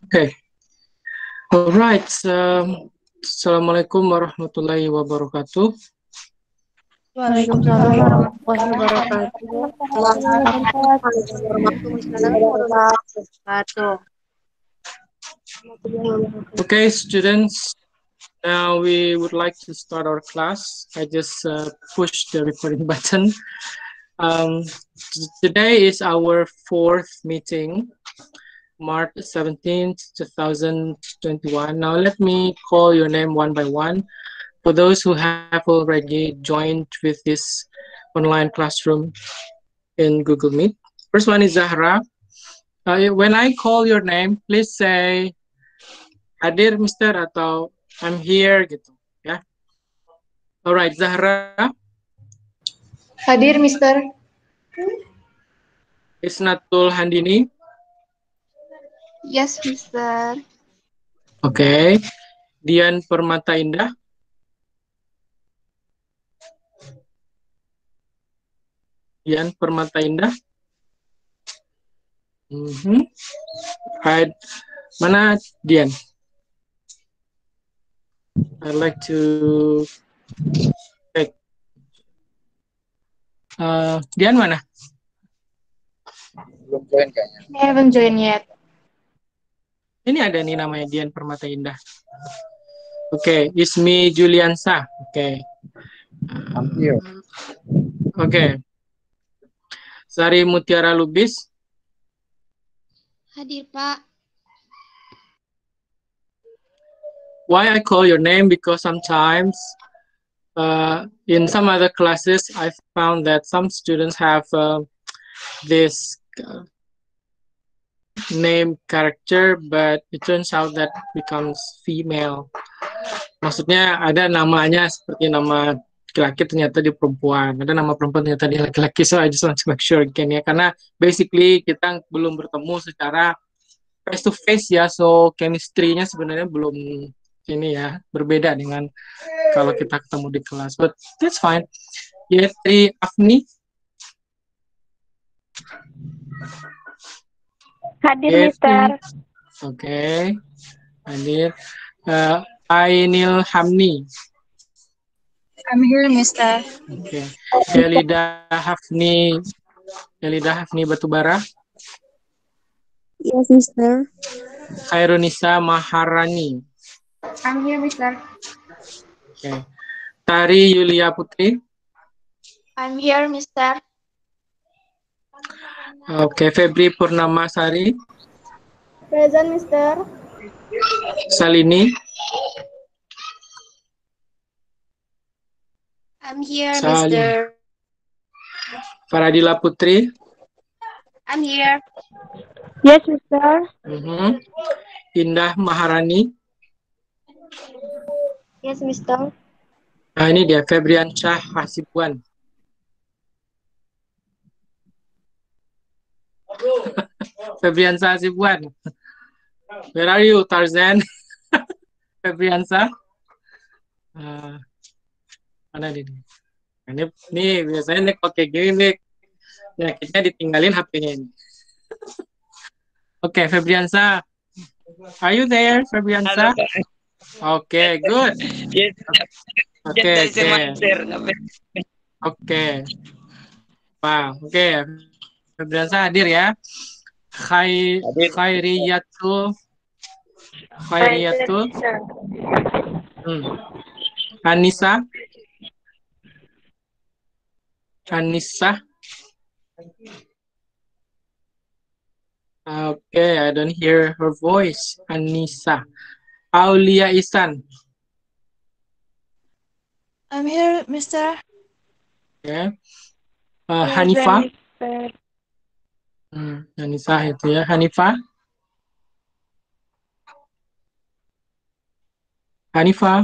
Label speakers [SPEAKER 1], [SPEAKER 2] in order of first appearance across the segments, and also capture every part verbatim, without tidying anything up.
[SPEAKER 1] Okay. All right. Um, Assalamualaikum warahmatullahi wabarakatuh.
[SPEAKER 2] Waalaikumsalam warahmatullahi wabarakatuh.
[SPEAKER 1] Okay, students. Now we would like to start our class. I just uh, pushed the recording button. Um, today is our fourth meeting, March seventeenth, two thousand twenty-one. Now let me call your name one by one. For those who have already joined with this online classroom in Google Meet. First one is Zahra. Uh, when I call your name, please say hadir Mister atau I'm here gitu ya. Alright, Zahra.
[SPEAKER 2] Hadir, Mister.
[SPEAKER 1] Isnatul Handini.
[SPEAKER 2] Yes, Mister.
[SPEAKER 1] Oke. Okay. Dian Permata Indah. Dian Permata Indah. Mm-hmm. Right. Mana Dian? I'd like to check. Uh, Dian mana?
[SPEAKER 3] Belum join kayaknya.
[SPEAKER 2] I haven't joined yet.
[SPEAKER 1] Ini ada nih namanya Dian Permata Indah. Oke, okay. Ismi Juliansa. Oke. Okay.
[SPEAKER 3] I'm here.
[SPEAKER 1] Oke. Okay. Sari Mutiara Lubis.
[SPEAKER 4] Hadir, Pak.
[SPEAKER 1] Why I call your name? Because sometimes uh, in some other classes, I found that some students have uh, this uh, name character, but it turns out that becomes female. Maksudnya ada namanya seperti nama laki-laki ternyata di perempuan, ada nama perempuan ternyata di laki-laki. So I just want to make sure again ya, karena basically kita belum bertemu secara face to face ya, so chemistry-nya sebenarnya belum ini ya, berbeda dengan kalau kita ketemu di kelas. But that's fine. Yetri Afni.
[SPEAKER 5] Hadir,
[SPEAKER 1] Yetri.
[SPEAKER 5] Mister.
[SPEAKER 1] Oke. Okay. Hadir. Uh, Ainil Hamni.
[SPEAKER 5] I'm here, Mister.
[SPEAKER 1] Oke. Okay. Elida Hafni. Elida Hafni Batubara.
[SPEAKER 5] Yes, Mister.
[SPEAKER 1] Khairunisa Maharani.
[SPEAKER 2] I'm here, Mister.
[SPEAKER 1] Oke. Okay. Tari Yulia Putri.
[SPEAKER 4] I'm here, Mister.
[SPEAKER 1] Oke, okay. Febri Purnama Sari.
[SPEAKER 5] Present, Mister.
[SPEAKER 1] Salini.
[SPEAKER 4] I'm here,
[SPEAKER 1] Salini.
[SPEAKER 4] Mister.
[SPEAKER 1] Faradila Putri.
[SPEAKER 4] I'm here.
[SPEAKER 5] Yes, Mister.
[SPEAKER 1] Uh-huh. Indah Maharani.
[SPEAKER 5] Yes, Mister.
[SPEAKER 1] Nah, ini dia Febriansyah Hasibuan. Febriansyah Hasibuan. Where are you, Tarzan? Febriansyah. Uh, mana dia? Ini, ini biasanya nih kalau kayak gini nih, ya kita ditinggalin H P-nya ini. Oke, okay, Febriansyah. Are you there, Febriansyah? Oke, okay, good. Oke, oke. Oke. Wow, oke. Okay. Febriansyah hadir ya. Khai Khairiyatul Khairiyatul hmm. Anissa Anissa. Okay, I don't hear her voice. Anissa. Aulia Isan.
[SPEAKER 4] I'm here, Mister.
[SPEAKER 1] Okay. Uh, Hanifa. Hmm, Anissa itu ya. Hanifa. Hanifa.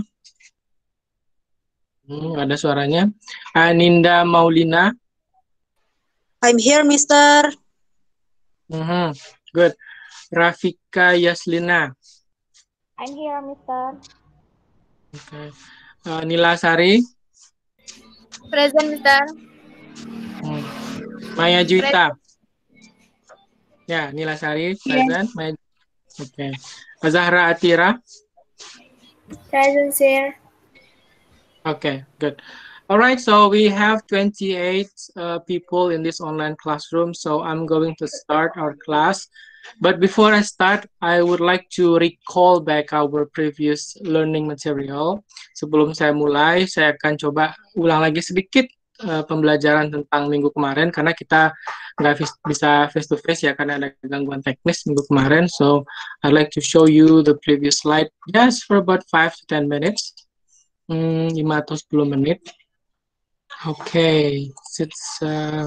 [SPEAKER 1] Hmm, ada suaranya. Aninda Maulina.
[SPEAKER 5] I'm here, Mister.
[SPEAKER 1] Mm-hmm. Good. Rafika Yaslina.
[SPEAKER 5] I'm here, Mister.
[SPEAKER 1] Okay. Uh, Nila Sari.
[SPEAKER 5] Present, Mister.
[SPEAKER 1] Hmm. Maya Juwita. Ya, Nila Sari, present. Maya. Okay. Zahra Atira.
[SPEAKER 4] Present, sir.
[SPEAKER 1] Okay, good. All right, so we have twenty-eight uh, people in this online classroom, so I'm going to start our class. But before I start, I would like to recall back our previous learning material. Sebelum saya mulai, saya akan coba ulang lagi sedikit uh, pembelajaran tentang minggu kemarin, karena kita nggak bisa face-to-face ya, karena ada gangguan teknis minggu kemarin. So, I'd like to show you the previous slide just for about five to ten minutes. Hmm, lima atau sepuluh menit. Okay, it's uh,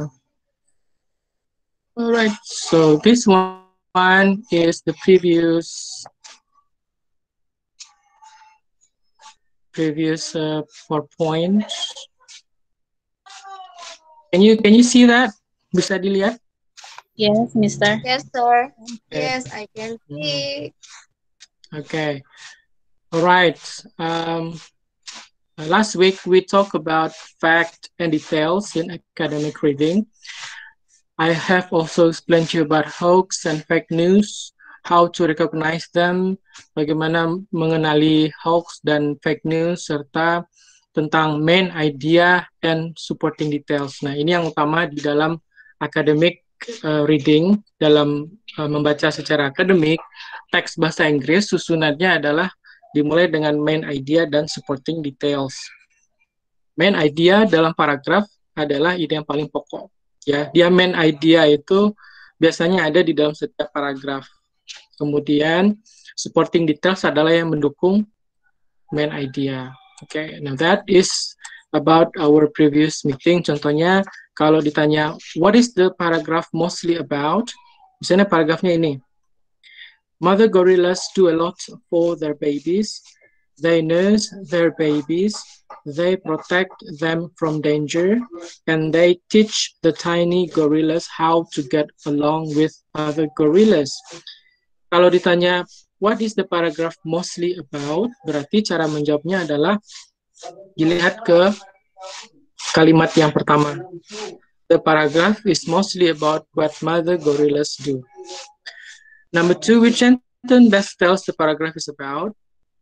[SPEAKER 1] all right. So this one is the previous previous uh, four points. Can you can you see that? Bisa dilihat?
[SPEAKER 5] Yes, Mister.
[SPEAKER 4] Yes, sir.
[SPEAKER 1] Okay.
[SPEAKER 4] Yes, I can see.
[SPEAKER 1] Okay. All right. Um, last week we talked about fact and details in academic reading. I have also explained to you about hoax and fake news, how to recognize them, bagaimana mengenali hoax dan fake news, serta tentang main idea and supporting details. Nah, ini yang utama di dalam academic uh, reading, dalam uh, membaca secara akademik, teks bahasa Inggris susunannya adalah dimulai dengan main idea dan supporting details. Main idea dalam paragraf adalah ide yang paling pokok. Ya, dia main idea itu biasanya ada di dalam setiap paragraf. Kemudian supporting details adalah yang mendukung main idea. Oke, okay, now that is about our previous meeting. Contohnya kalau ditanya what is the paragraph mostly about? Misalnya paragrafnya ini. Mother gorillas do a lot for their babies. They nurse their babies, they protect them from danger, and they teach the tiny gorillas how to get along with other gorillas. Kalau ditanya, what is the paragraph mostly about? Berarti cara menjawabnya adalah dilihat ke kalimat yang pertama. The paragraph is mostly about what mother gorillas do. Number two, which sentence best tells the paragraph is about?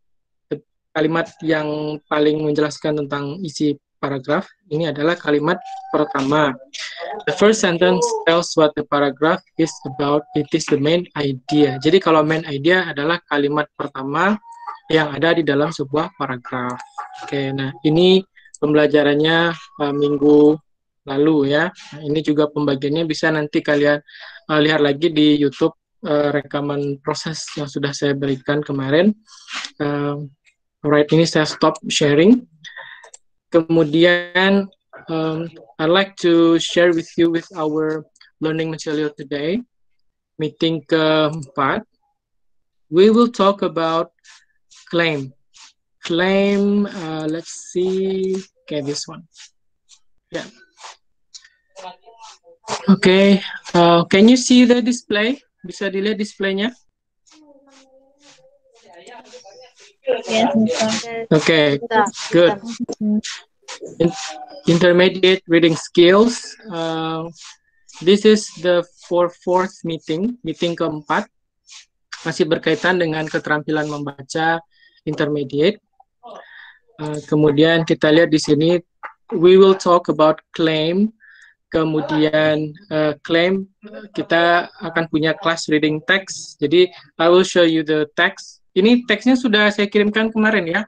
[SPEAKER 1] Kalimat yang paling menjelaskan tentang isi paragraf ini adalah kalimat pertama. The first sentence tells what the paragraph is about. It is the main idea. Jadi kalau main idea adalah kalimat pertama yang ada di dalam sebuah paragraf. Oke, nah ini pembelajarannya uh, minggu lalu ya. Nah, ini juga pembagiannya bisa nanti kalian uh, lihat lagi di YouTube uh, rekaman proses yang sudah saya berikan kemarin. Uh, Alright, ini saya stop sharing. Kemudian, um, I'd like to share with you with our learning material today. Meeting keempat, we will talk about claim. Claim, uh, let's see, okay, this one. Yeah. Okay, uh, can you see the display? Bisa dilihat displaynya?
[SPEAKER 5] Yes, Mister.
[SPEAKER 1] Okay, good. In intermediate reading skills. Uh, this is the for fourth meeting, meeting keempat. Masih berkaitan dengan keterampilan membaca intermediate. Uh, kemudian kita lihat di sini, we will talk about claim. Kemudian uh, claim, kita akan punya class reading text. Jadi, I will show you the text. Ini teksnya sudah saya kirimkan kemarin ya?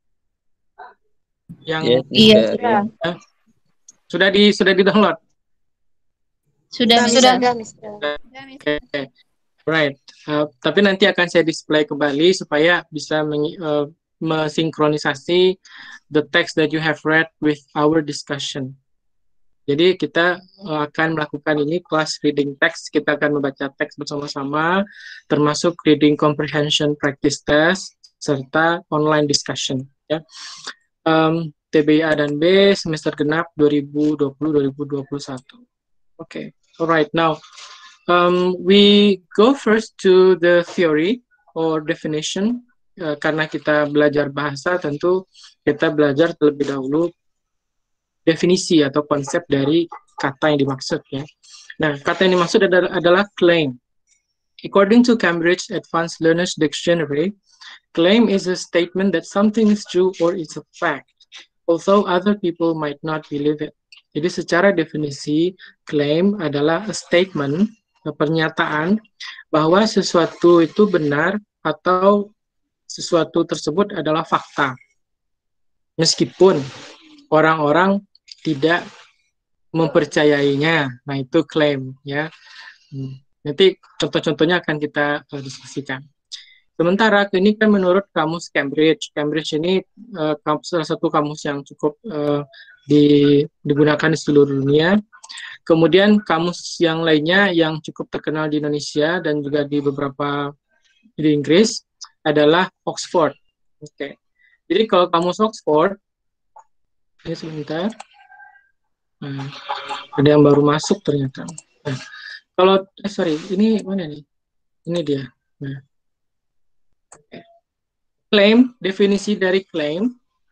[SPEAKER 1] Yang
[SPEAKER 5] Iya,
[SPEAKER 1] ya. Sudah di sudah di download.
[SPEAKER 5] Sudah,
[SPEAKER 4] Sudah,
[SPEAKER 5] Mister.
[SPEAKER 4] Mister.
[SPEAKER 1] Oke, okay. Right. Uh, tapi nanti akan saya display kembali supaya bisa meng, uh, mensinkronisasi the text that you have read with our discussion. Jadi kita akan melakukan ini class reading text, kita akan membaca teks bersama-sama, termasuk reading comprehension practice test, serta online discussion. Ya. Um, T B I A dan B semester genap dua ribu dua puluh dua ribu dua puluh satu. Oke, okay. Alright, now um, we go first to the theory or definition. Uh, karena kita belajar bahasa, tentu kita belajar terlebih dahulu definisi atau konsep dari kata yang dimaksud ya. Nah, kata yang dimaksud adalah, adalah claim. According to Cambridge Advanced Learners Dictionary, claim is a statement that something is true or is a fact, although other people might not believe it. Jadi secara definisi, claim adalah a statement, pernyataan bahwa sesuatu itu benar atau sesuatu tersebut adalah fakta. Meskipun orang-orang tidak mempercayainya. Nah, itu claim ya. Nanti contoh-contohnya akan kita uh, diskusikan. Sementara ini kan menurut kamus Cambridge. Cambridge ini uh, salah satu kamus yang cukup uh, di, digunakan di seluruh dunia. Kemudian kamus yang lainnya yang cukup terkenal di Indonesia dan juga di beberapa di Inggris adalah Oxford. Oke. Okay. Jadi kalau kamus Oxford, ini sebentar. Nah, ada yang baru masuk ternyata. Nah, kalau eh, sorry, ini mana nih? Ini dia. Nah. Okay. Claim, definisi dari claim.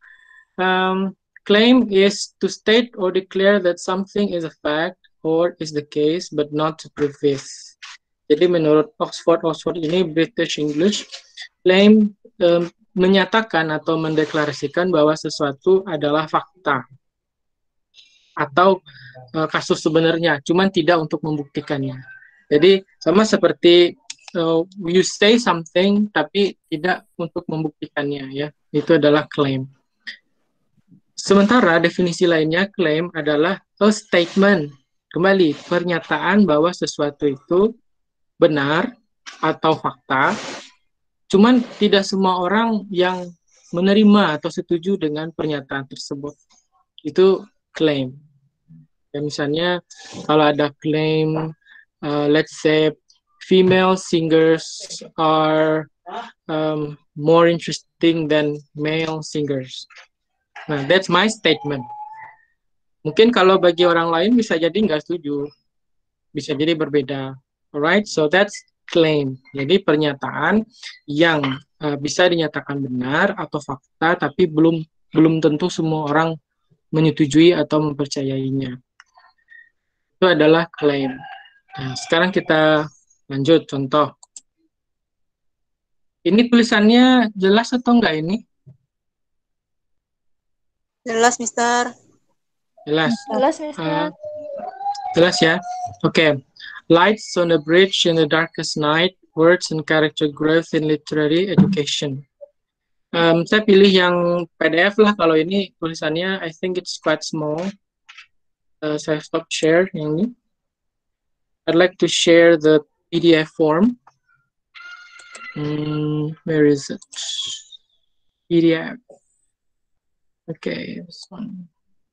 [SPEAKER 1] Um, claim is to state or declare that something is a fact or is the case, but not to prove this. Jadi menurut Oxford, Oxford ini British English, claim um, menyatakan atau mendeklarasikan bahwa sesuatu adalah fakta atau uh, kasus sebenarnya, cuman tidak untuk membuktikannya. Jadi sama seperti uh, you say something tapi tidak untuk membuktikannya, ya. Itu adalah claim. Sementara definisi lainnya, claim adalah a statement, kembali pernyataan bahwa sesuatu itu benar atau fakta, cuman tidak semua orang yang menerima atau setuju dengan pernyataan tersebut. Itu claim. Ya, misalnya kalau ada claim, uh, let's say female singers are um, more interesting than male singers. Nah, that's my statement. Mungkin kalau bagi orang lain bisa jadi nggak setuju, bisa jadi berbeda. Alright, so that's claim. Jadi pernyataan yang uh, bisa dinyatakan benar atau fakta, tapi belum belum tentu semua orang menyetujui atau mempercayainya. Itu adalah claim. Nah, sekarang kita lanjut contoh. Ini tulisannya jelas atau enggak ini?
[SPEAKER 4] Jelas, Mister.
[SPEAKER 1] Jelas.
[SPEAKER 2] Jelas, Mister.
[SPEAKER 1] Uh, jelas ya. Oke. Okay. Lights on a bridge in the darkest night. Words and character growth in literary education. Um, saya pilih yang P D F lah. Kalau ini tulisannya, I think it's quite small. Uh, saya stop share yang ini. I'd like to share the P D F form. Hmm, where is it? P D F. Okay, this one.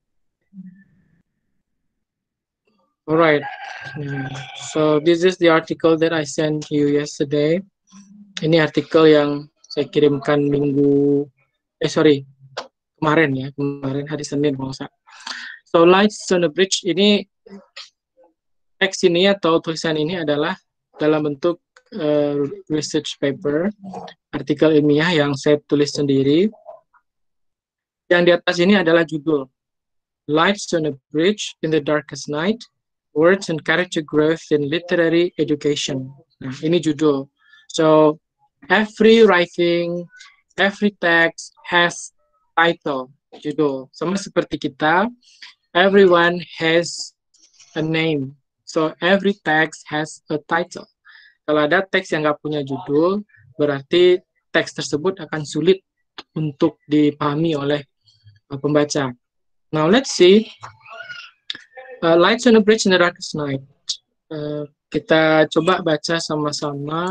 [SPEAKER 1] All right. Yeah. So this is the article that I sent you yesterday. Ini artikel yang saya kirimkan minggu, eh sorry, kemarin ya, kemarin hari Senin kalau nggak salah. So Lights on the Bridge ini, teks ini atau tulisan ini adalah dalam bentuk uh, research paper, artikel ilmiah yang saya tulis sendiri. Yang di atas ini adalah judul, Lights on a Bridge in the Darkest Night, Words and Character Growth in Literary Education. Nah, ini judul. So, every writing, every text has title, judul. Sama seperti kita, everyone has a name. So, every text has a title. Kalau ada teks yang nggak punya judul, berarti teks tersebut akan sulit untuk dipahami oleh pembaca. Now let's see. Uh, Lights on a Bridge in the Darkest Night. Uh, kita coba baca sama-sama.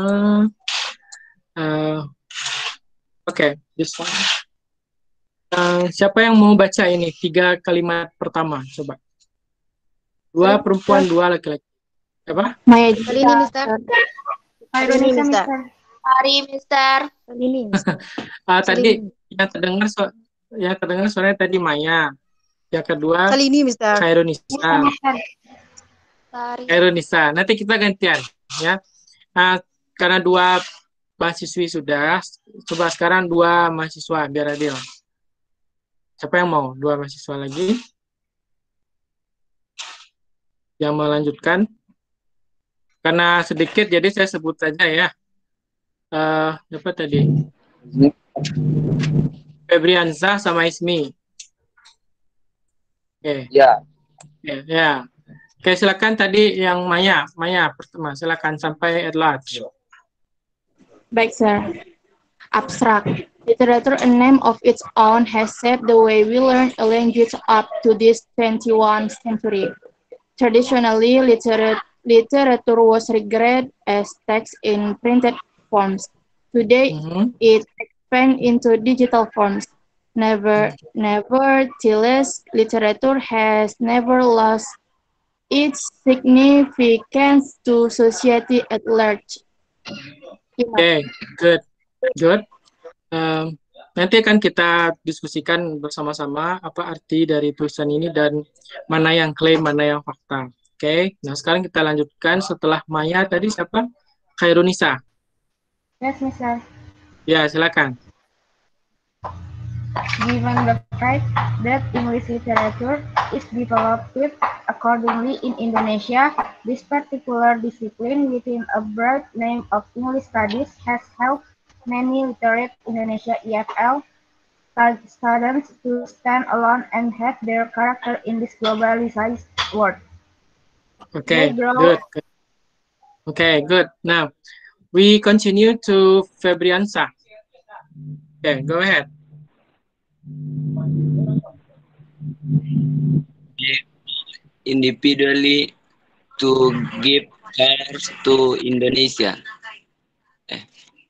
[SPEAKER 1] Uh, Oke, okay, this one. Uh, siapa yang mau baca ini? Tiga kalimat pertama, coba. Dua perempuan, dua laki-laki. Apa?
[SPEAKER 2] Maya
[SPEAKER 4] Kali ini, Mister. Hari ini, Mister. Hari, Mister. Kali ini, Mister.
[SPEAKER 1] uh, tadi yang terdengar so yang terdengar suaranya tadi Maya. Yang kedua
[SPEAKER 4] Kali ini, Mister.
[SPEAKER 1] Khairunisa. Khairunisa. Nanti kita gantian ya. Nah, karena dua mahasiswi sudah, coba sekarang dua mahasiswa biar adil. Siapa yang mau? Dua mahasiswa lagi yang melanjutkan? karena sedikit jadi saya sebut saja ya. Uh, apa tadi? Febriansa sama Ismi. Oke. Okay.
[SPEAKER 3] Ya.
[SPEAKER 1] Yeah. Ya. Yeah. Oke, okay, silakan tadi yang Maya. Maya pertama, silakan sampai at large.
[SPEAKER 2] Baik, sir. Abstract. Literature, a name of its own, has shaped the way we learn a language up to this twenty-first century. Traditionally, liter literature was regarded as text in printed forms. Today, mm-hmm. it expanded into digital forms. Never, nevertheless, literature has never lost its significance to society at large.
[SPEAKER 1] Oke, okay, good, good. Um, nanti akan kita diskusikan bersama-sama apa arti dari tulisan ini dan mana yang klaim, mana yang fakta. Oke, okay? Nah sekarang kita lanjutkan setelah Maya tadi siapa? Khairunisa.
[SPEAKER 2] Yes, mister.
[SPEAKER 1] Ya, silakan.
[SPEAKER 2] Given the fact that English literature is developed accordingly in Indonesia, this particular discipline within a broad name of English studies has helped many literate Indonesia E F L students to stand alone and have their character in this globalized world.
[SPEAKER 1] Okay, good. Okay, good. Now, we continue to Febriansa. Okay, go ahead.
[SPEAKER 6] Individually to give colors to Indonesia. Eh.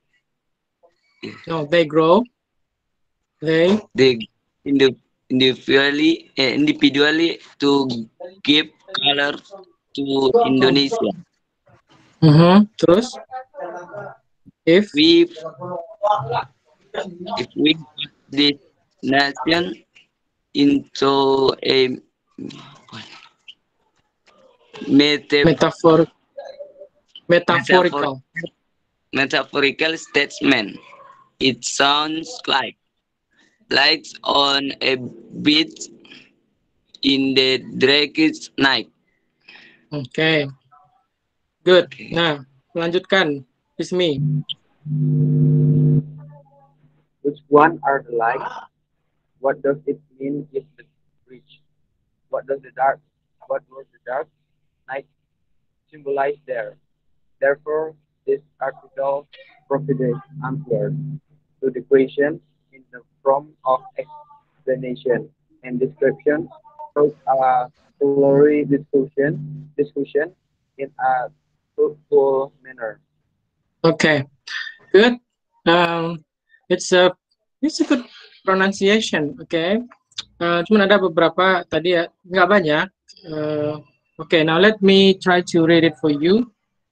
[SPEAKER 1] No, they grow. They
[SPEAKER 6] they individually eh, individually to give color to Indonesia.
[SPEAKER 1] Mm-hmm. Terus, if
[SPEAKER 6] we if we put this nation into a meta
[SPEAKER 1] metaphor metaphorical
[SPEAKER 6] metaphorical statement, it sounds like lights on a beach in the darkest night.
[SPEAKER 1] Oke, okay. Good. Nah, lanjutkan, Ismi.
[SPEAKER 3] Which one are the lights? What does it mean is the bridge? What does the dark? What was the dark night symbolize there? Therefore, this article provides answers to the question in the form of explanation and description through a scholarly discussion, discussion in a fruitful manner.
[SPEAKER 1] Okay, good. Um, it's a it's a good pronunciation. Okay, uh, cuman ada beberapa tadi ya, nggak banyak. Uh, okay, now let me try to read it for you.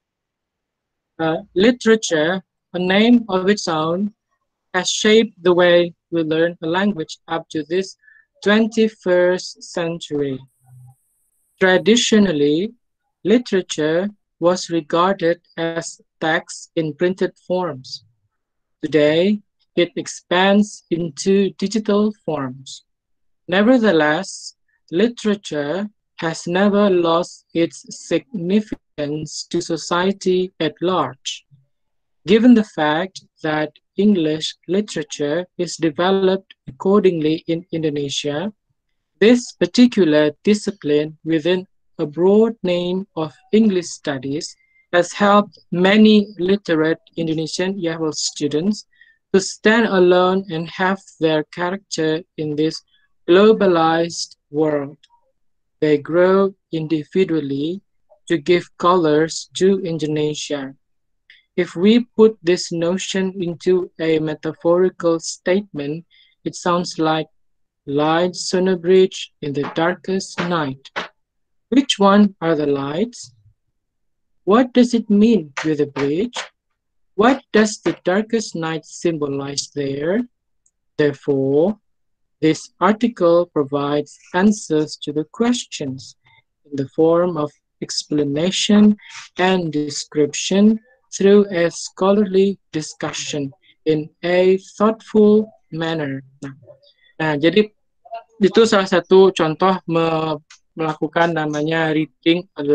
[SPEAKER 1] Uh, literature, a name of its own, has shaped the way we learn a language up to this twenty-first century. Traditionally, literature was regarded as text in printed forms. Today, it expands into digital forms. Nevertheless, literature has never lost its significance to society at large. Given the fact that English literature is developed accordingly in Indonesia, this particular discipline within a broad name of English studies has helped many literate Indonesian E F L students to stand alone and have their character in this globalized world. They grow individually to give colors to Indonesia. If we put this notion into a metaphorical statement, it sounds like lights on a bridge in the darkest night. Which one are the lights? What does it mean with a bridge? What does the darkest night symbolize there? Therefore, this article provides answers to the questions in the form of explanation and description through a scholarly discussion in a thoughtful manner. Nah, nah jadi itu salah satu contoh me melakukan namanya reading aloud.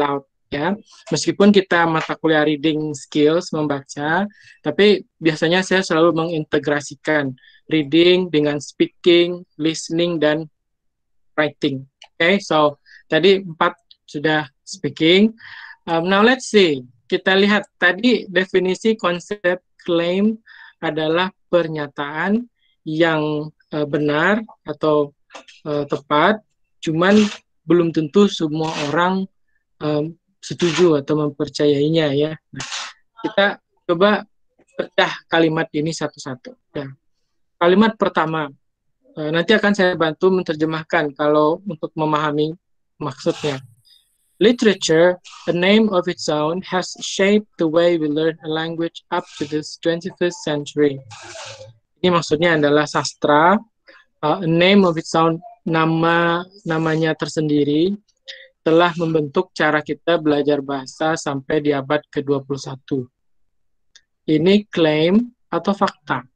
[SPEAKER 1] ya. Meskipun kita mata kuliah reading skills, membaca, tapi biasanya saya selalu mengintegrasikan reading dengan speaking, listening, dan writing. Oke, okay? So tadi empat sudah speaking. Um, now let's see. Kita lihat tadi definisi konsep claim adalah pernyataan yang uh, benar atau uh, tepat, cuman belum tentu semua orang um, setuju atau mempercayainya ya. Nah, kita coba pecah kalimat ini satu-satu. Ya. Kalimat pertama, uh, nanti akan saya bantu menerjemahkan kalau untuk memahami maksudnya. Literature, a name of its own, has shaped the way we learn a language up to this twenty-first century. Ini maksudnya adalah sastra, uh, a name of its own, nama namanya tersendiri, telah membentuk cara kita belajar bahasa sampai di abad ke dua puluh satu. Ini klaim atau fakta?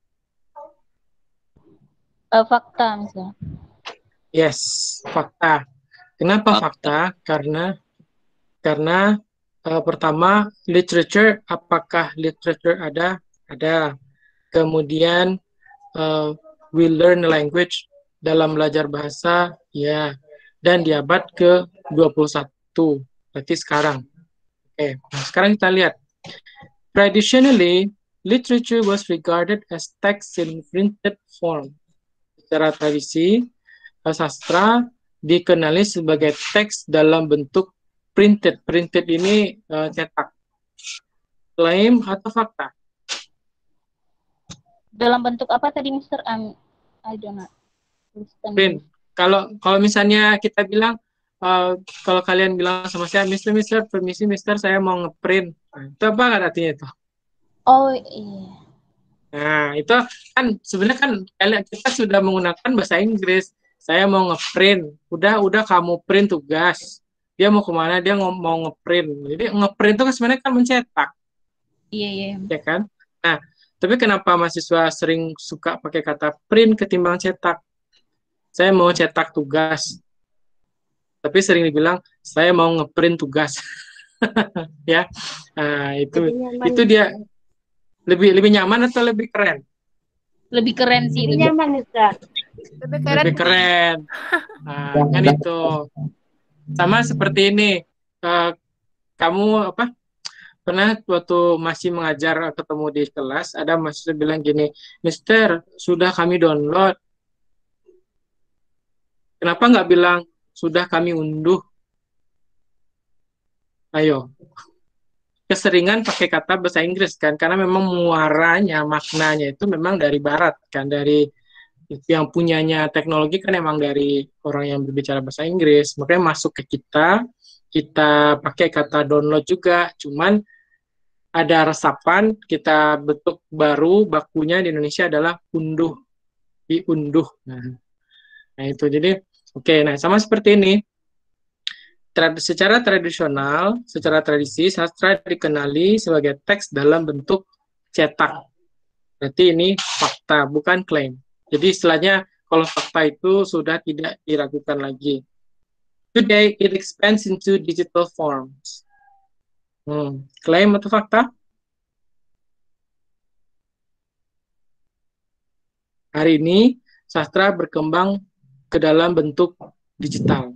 [SPEAKER 5] Uh, fakta, misalnya.
[SPEAKER 1] Yes, fakta. Kenapa fakta? Karena karena uh, pertama, literature, apakah literature ada? Ada. Kemudian uh, we learn language, dalam belajar bahasa, ya. Dan di abad ke dua puluh satu, berarti sekarang. Oke, nah sekarang kita lihat. Traditionally, literature was regarded as text in printed form. Secara tradisi, sastra dikenali sebagai teks dalam bentuk printed. Printed ini uh, cetak. Klaim atau fakta?
[SPEAKER 5] Dalam bentuk apa tadi, Mister Um, I don't know.
[SPEAKER 1] Print. Kalau kalau misalnya kita bilang, uh, kalau kalian bilang sama saya, Mister Mister, permisi Mister, saya mau ngeprint. Nah, itu apa nggak artinya itu?
[SPEAKER 5] Oh iya.
[SPEAKER 1] Nah, itu kan sebenarnya kan kita sudah menggunakan bahasa Inggris. Saya mau ngeprint. Udah udah kamu print tugas. Dia mau kemana? Dia mau ngeprint. Jadi ngeprint itu kan sebenarnya kan mencetak.
[SPEAKER 5] Iya, iya.
[SPEAKER 1] Ya kan? Nah, tapi kenapa mahasiswa sering suka pakai kata print ketimbang cetak? Saya mau cetak tugas, tapi sering dibilang saya mau ngeprint tugas. Ya, nah, itu itu dia lebih lebih nyaman atau lebih keren?
[SPEAKER 5] Lebih keren sih.
[SPEAKER 4] Lebih nyaman, Ustaz.
[SPEAKER 7] Lebih keren.
[SPEAKER 1] Lebih keren. Nah, kan itu sama seperti ini. Uh, kamu apa? Pernah waktu masih mengajar ketemu di kelas, ada mahasiswa bilang gini, Mister, sudah kami download. Kenapa nggak bilang, sudah kami unduh? Ayo. Keseringan pakai kata bahasa Inggris kan, karena memang muaranya, maknanya itu memang dari barat kan, dari yang punyanya teknologi kan emang dari orang yang berbicara bahasa Inggris. Makanya masuk ke kita, kita pakai kata download juga, cuman ada resapan, kita bentuk baru, bakunya di Indonesia adalah unduh, diunduh. Nah, nah itu jadi oke, okay, nah sama seperti ini. Trad secara tradisional, secara tradisi, sastra dikenali sebagai teks dalam bentuk cetak. Berarti ini fakta, bukan klaim. Jadi istilahnya kalau fakta itu sudah tidak diragukan lagi. Today it expands into digital forms. Hmm. Klaim atau fakta? Hari ini sastra berkembang ke dalam bentuk digital.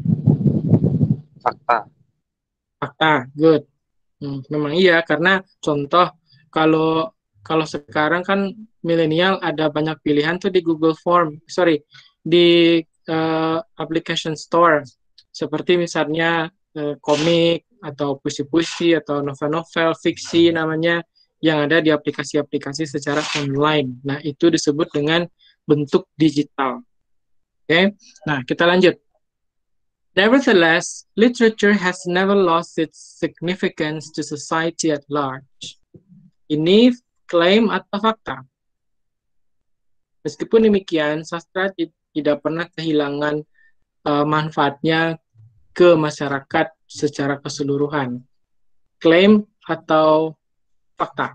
[SPEAKER 3] Fakta.
[SPEAKER 1] Fakta, good. Hmm, memang iya, karena contoh kalau kalau sekarang kan milenial ada banyak pilihan tuh di Google Form, sorry, di uh, application store, seperti misalnya uh, komik atau puisi-puisi atau novel-novel fiksi namanya yang ada di aplikasi-aplikasi secara online. Nah, itu disebut dengan bentuk digital. Oke, okay? Nah kita lanjut. Nevertheless, literature has never lost its significance to society at large. Ini klaim atau fakta? Meskipun demikian, sastra tidak pernah kehilangan uh, manfaatnya ke masyarakat secara keseluruhan. Klaim atau fakta?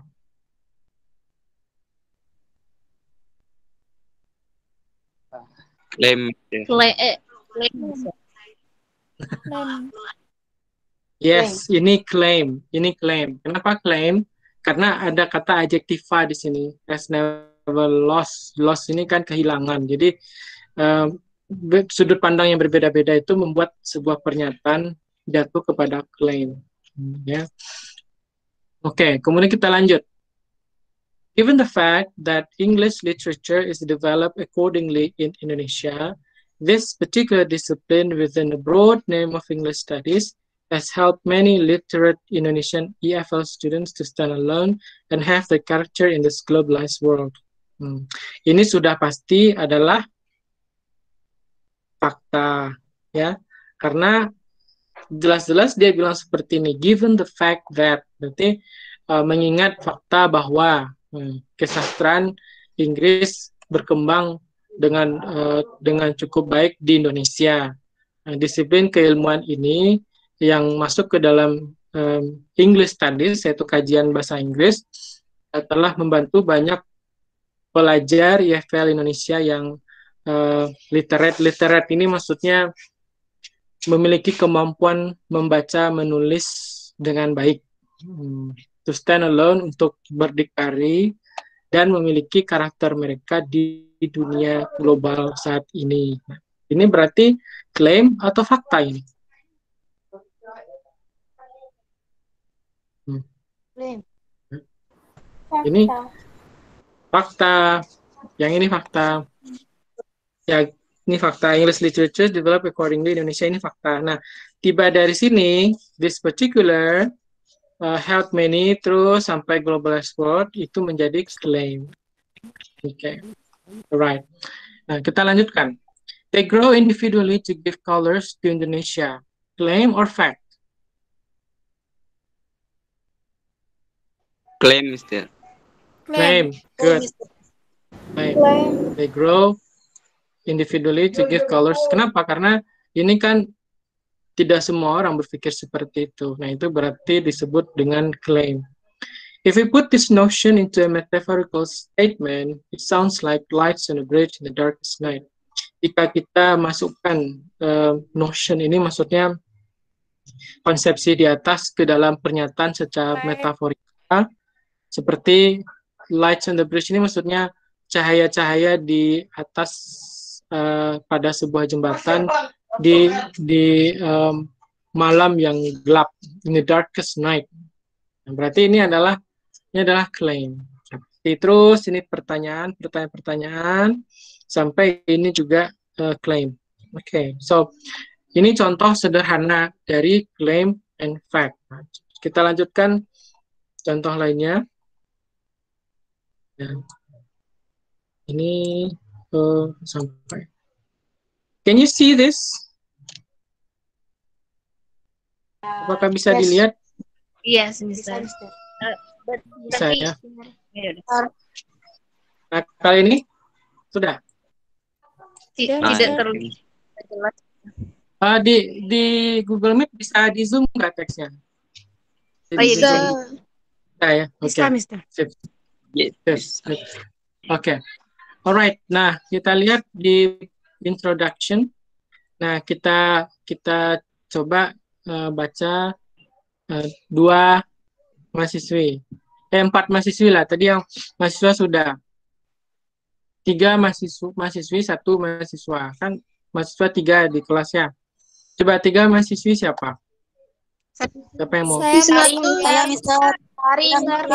[SPEAKER 6] Klaim.
[SPEAKER 5] Klaim. Eh, klaim.
[SPEAKER 1] Yes, ini claim, ini claim. Kenapa claim? Karena ada kata adjectiva di sini. Has never lost. Lost ini kan kehilangan. Jadi uh, sudut pandang yang berbeda-beda itu membuat sebuah pernyataan jatuh kepada claim. Hmm, ya. Oke, okay, kemudian kita lanjut. Given the fact that English literature is developed accordingly in Indonesia, this particular discipline within the broad name of English studies has helped many literate Indonesian E F L students to stand alone and have their character in this globalized world. Hmm. Ini sudah pasti adalah fakta, ya, karena jelas-jelas dia bilang seperti ini. Given the fact that, berarti uh, mengingat fakta bahwa hmm, kesastraan Inggris berkembang dengan uh, dengan cukup baik di Indonesia. Nah, disiplin keilmuan ini yang masuk ke dalam um, English Studies, yaitu kajian bahasa Inggris, uh, telah membantu banyak pelajar E F L Indonesia yang uh, literate. Literate ini maksudnya memiliki kemampuan membaca, menulis dengan baik. Hmm. To stand alone, untuk berdikari dan memiliki karakter mereka di dunia global saat ini. Ini berarti klaim atau fakta ini? Hmm. Ini fakta. Yang ini fakta. Ya, ini fakta. English literature developed accordingly Indonesia, ini fakta. Nah, tiba dari sini, this particular uh, help many terus sampai globalized world itu menjadi claim. Oke, okay. Alright. Nah, kita lanjutkan. They grow individually to give colors to Indonesia. Claim or fact?
[SPEAKER 6] Claim, Mister.
[SPEAKER 1] Claim. Good. Claim. They grow individually to give colors. Kenapa? Karena ini kan tidak semua orang berpikir seperti itu. Nah, itu berarti disebut dengan claim. If we put this notion into a metaphorical statement, it sounds like lights on a bridge in the darkest night. Jika kita masukkan uh, notion ini, maksudnya konsepsi di atas ke dalam pernyataan secara metaforika, seperti lights on the bridge ini maksudnya cahaya-cahaya di atas uh, pada sebuah jembatan di di um, malam yang gelap, in the darkest night. Nah, berarti ini adalah ini adalah claim. Terus ini pertanyaan, pertanyaan-pertanyaan sampai ini juga uh, claim. Oke, okay. So ini contoh sederhana dari claim and fact. Nah, kita lanjutkan contoh lainnya. Ya. Ini uh, sampai. Can you see this? Apakah bisa
[SPEAKER 4] yes.
[SPEAKER 1] dilihat?
[SPEAKER 5] Yes, Mister.
[SPEAKER 1] Bisa ya. Nah, kali ini sudah.
[SPEAKER 5] Tidak terlalu jelas.
[SPEAKER 1] Uh, di di Google Meet bisa di zoom nggak teksnya?
[SPEAKER 5] Oh iya bisa.
[SPEAKER 1] Bisa ya. Oke.
[SPEAKER 4] Bisa, Mister.
[SPEAKER 1] Sip. Yes. Oke. Okay. Alright. Nah, kita lihat di introduction. Nah, kita kita coba uh, baca uh, dua mahasiswi. Eh, empat mahasiswi lah. Tadi yang mahasiswa sudah. Tiga mahasiswa, mahasiswi, satu mahasiswa. Kan mahasiswa tiga di kelasnya. Coba tiga mahasiswi siapa? Siapa yang mau?
[SPEAKER 4] Saya, saya Mister. Hari,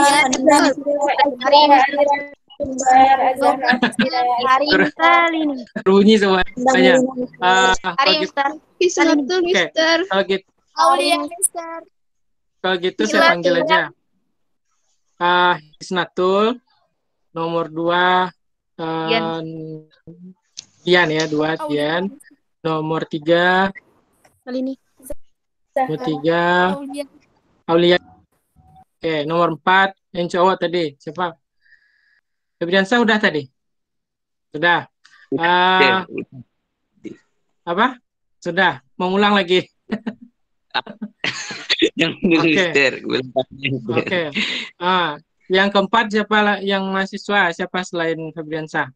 [SPEAKER 4] hari kali ini.
[SPEAKER 1] Runyi semuanya. Uh,
[SPEAKER 4] Hari Mister.
[SPEAKER 1] Satu Mister. Kalau gitu,
[SPEAKER 4] Aulia Mister.
[SPEAKER 1] kalau gitu saya panggil aja. Uh, Hisnatul, nomor dua, uh, Tian ya, dua Tian, nomor tiga,
[SPEAKER 4] Kali ini.
[SPEAKER 1] nomor tiga, Aulia. Oke, nomor empat, yang cowok tadi, siapa? Febriansa udah tadi? Sudah. Uh, apa? Sudah, mau ulang lagi.
[SPEAKER 6] Yang Mister. Oke.
[SPEAKER 1] Okay. Ah, yang keempat siapa yang mahasiswa? Siapa selain Febriansa?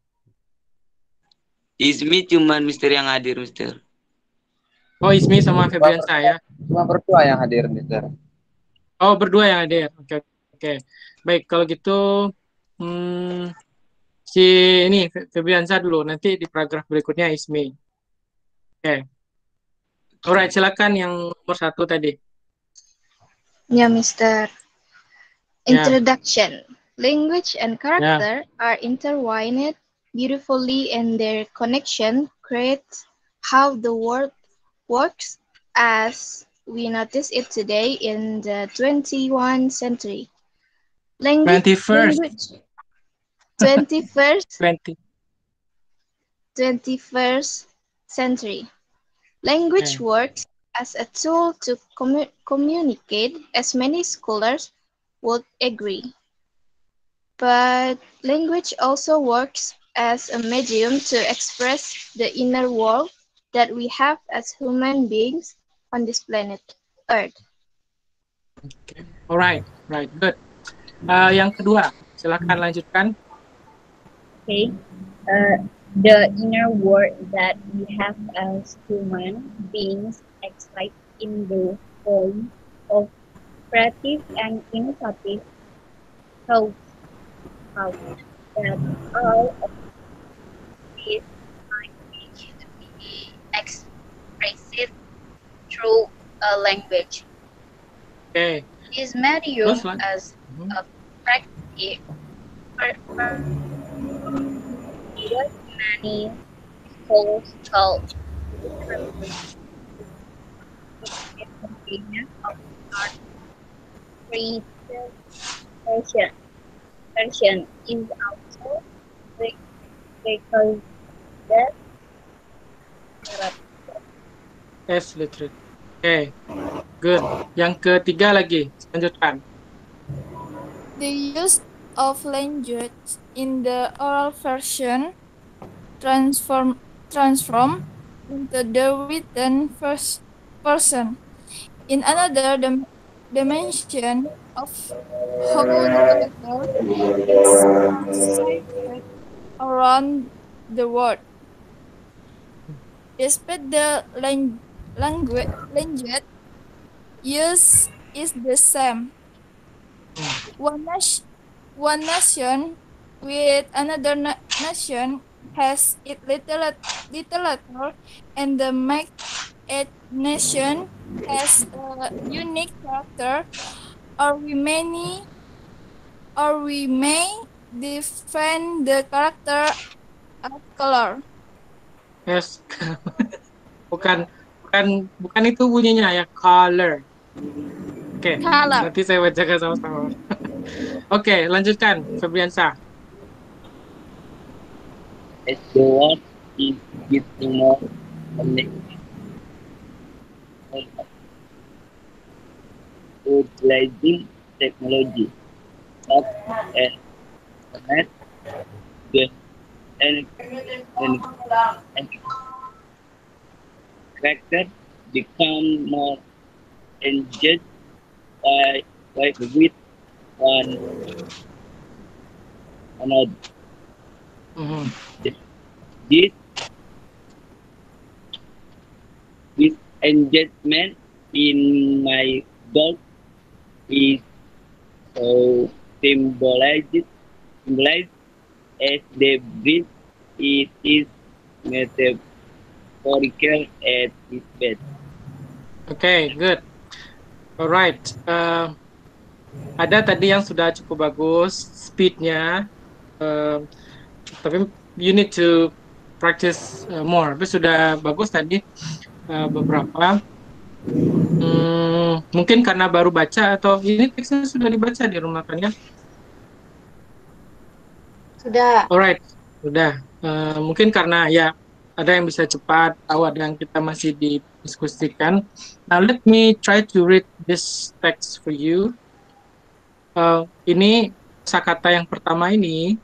[SPEAKER 6] Ismi cuman Mister yang hadir, Mister.
[SPEAKER 1] Oh, Ismi sama Febriansa ya.
[SPEAKER 3] Cuma berdua yang hadir, Mister.
[SPEAKER 1] Oh, berdua yang hadir. Oke, oke. Baik, kalau gitu hmm, si ini Fe- Febriansa dulu. Nanti di paragraf berikutnya Ismi. Oke. Alright, silakan yang nomor satu tadi.
[SPEAKER 4] Ya, Mister.
[SPEAKER 1] Ya,
[SPEAKER 4] Introduction. Language and
[SPEAKER 1] ya.
[SPEAKER 4] character are intertwined beautifully, and their connection creates how the world works as we notice it today in the twenty-first century. Language,
[SPEAKER 1] twenty-first.
[SPEAKER 4] language, twenty-first,
[SPEAKER 1] twenty.
[SPEAKER 4] twenty-first century. Language
[SPEAKER 1] Okay.
[SPEAKER 4] works as a tool to commu- communicate, as many scholars would agree. But language also works as a medium to express the inner world that we have as human beings on this planet Earth.
[SPEAKER 1] Okay. Alright, right, good. Uh, yang kedua, silakan lanjutkan.
[SPEAKER 7] Okay. Uh, the inner world that we have as human beings excites in the form of creative and innovative thoughts. How that all of this might be expressed through a language.
[SPEAKER 1] Okay.
[SPEAKER 7] This medium
[SPEAKER 1] Terus lan-
[SPEAKER 7] as
[SPEAKER 1] Mhm.
[SPEAKER 7] a practice for, for what many schools call representation of art version. Version is also recorded
[SPEAKER 1] Yes, literate. Okay, good. Yang ketiga lagi, lanjutkan.
[SPEAKER 8] The use of language in the oral version transform transform into the written first person. In another dim- dimension of how the letter is translated around the world. Despite the lang- language language use is the same. One, nation, one nation with another na- nation has its little literature, and the make it nation has a unique character, or we many or we may define the character as color.
[SPEAKER 1] Yes. bukan bukan bukan itu bunyinya ya, color. Oke,
[SPEAKER 8] Color.
[SPEAKER 1] nanti saya bacakan sama-sama. Oke, lanjutkan Febriansa.
[SPEAKER 6] As the world is getting more connected, utilizing technology such as internet, the and, and, and character become more engaged by, by with one another.
[SPEAKER 1] Mhm.
[SPEAKER 6] This this engagement in my book is so symbolized symbolized as the breath. It is metaphorical at its best.
[SPEAKER 1] Oke, good. Alright. Uh, ada tadi yang sudah cukup bagus speednya, uh, tapi you need to practice uh, more. Tapi sudah bagus tadi uh, beberapa. Hmm, mungkin karena baru baca atau ini teksnya sudah dibaca di rumah kan ya?
[SPEAKER 2] Sudah.
[SPEAKER 1] Alright, sudah. Uh, mungkin karena ya ada yang bisa cepat, tahu ada yang kita masih didiskusikan. Now let me try to read this text for you. Uh, ini kosakata yang pertama ini,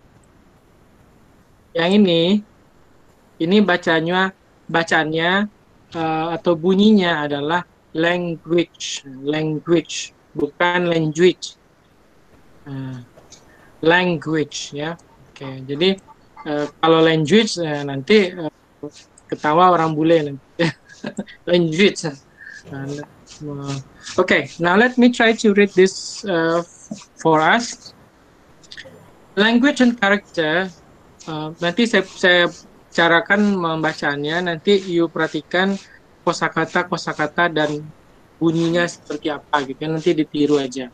[SPEAKER 1] yang ini, ini bacanya, bacanya uh, atau bunyinya adalah language, language, bukan language, uh, language ya. Oke, jadi uh, kalau language uh, nanti uh, ketawa orang bule nanti. Language. Uh, uh, okay, now let me try to read this uh, for us. Language and character. Uh, nanti saya, saya carakan membacanya. Nanti you perhatikan kosakata kosakata dan bunyinya seperti apa gitu. Nanti ditiru aja.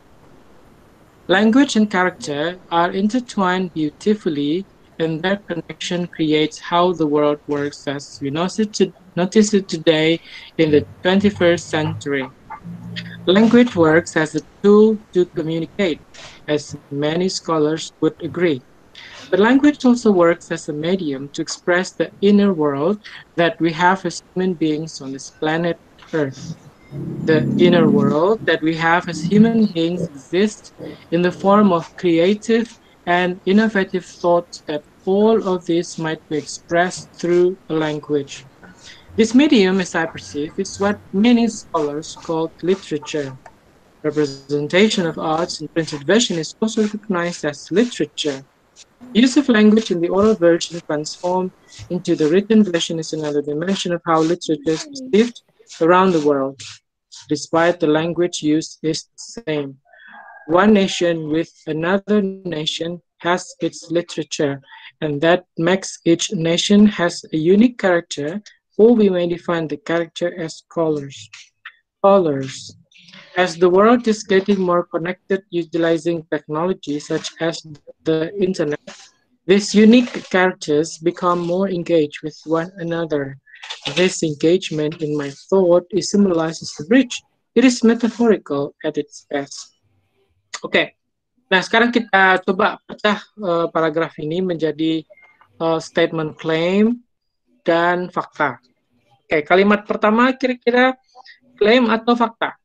[SPEAKER 1] Language and character are intertwined beautifully, and their connection creates how the world works as we notice it, to, notice it today in the twenty-first century. Language works as a tool to communicate, as many scholars would agree. But language also works as a medium to express the inner world that we have as human beings on this planet Earth. The inner world that we have as human beings exists in the form of creative and innovative thoughts that all of this might be expressed through a language. This medium, as I perceive, is what many scholars call literature. Representation of arts in printed version is also recognized as literature. Use of language in the oral version transformed into the written version is another dimension of how literature is perceived around the world, despite the language used is the same. One nation with another nation has its literature, and that makes each nation has a unique character, or we may define the character as colors. Colors. As the world is getting more connected utilizing technology such as the internet, these unique characters become more engaged with one another. This engagement in my thought is symbolized as a bridge. It is metaphorical at its best. Oke, okay. Nah sekarang kita coba pecah uh, paragraf ini menjadi uh, statement claim dan fakta. Oke, okay. Kalimat pertama kira-kira klaim atau fakta?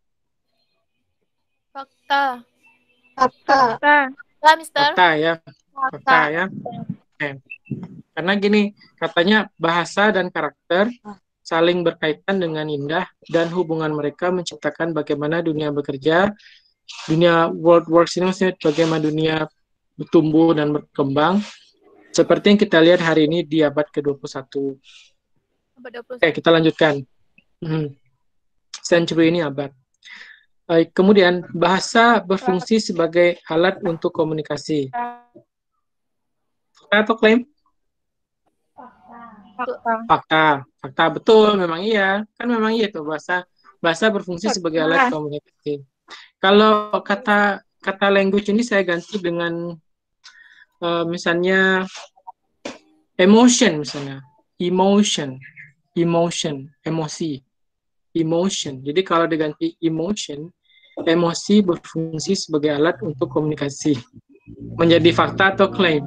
[SPEAKER 8] Fakta.
[SPEAKER 5] Fakta.
[SPEAKER 8] Fakta. Fakta, Mister.
[SPEAKER 1] Fakta ya. Fakta ya. Okay. Karena gini, katanya bahasa dan karakter saling berkaitan dengan indah dan hubungan mereka menciptakan bagaimana dunia bekerja, dunia world works ini maksudnya bagaimana dunia bertumbuh dan berkembang seperti yang kita lihat hari ini di abad ke dua puluh satu. Abad dua puluh satu. Oke, kita lanjutkan. Hmm. Century ini abad. Baik, kemudian bahasa berfungsi sebagai alat untuk komunikasi. Fakta atau klaim?
[SPEAKER 8] Fakta.
[SPEAKER 1] Fakta. Fakta betul, memang iya. Kan memang iya tuh bahasa bahasa berfungsi sebagai alat komunikasi. Kalau kata kata language ini saya ganti dengan uh, misalnya emotion misalnya. Emotion. Emotion, emosi. Emotion. Jadi kalau diganti emotion, emosi berfungsi sebagai alat untuk komunikasi. Menjadi fakta atau klaim?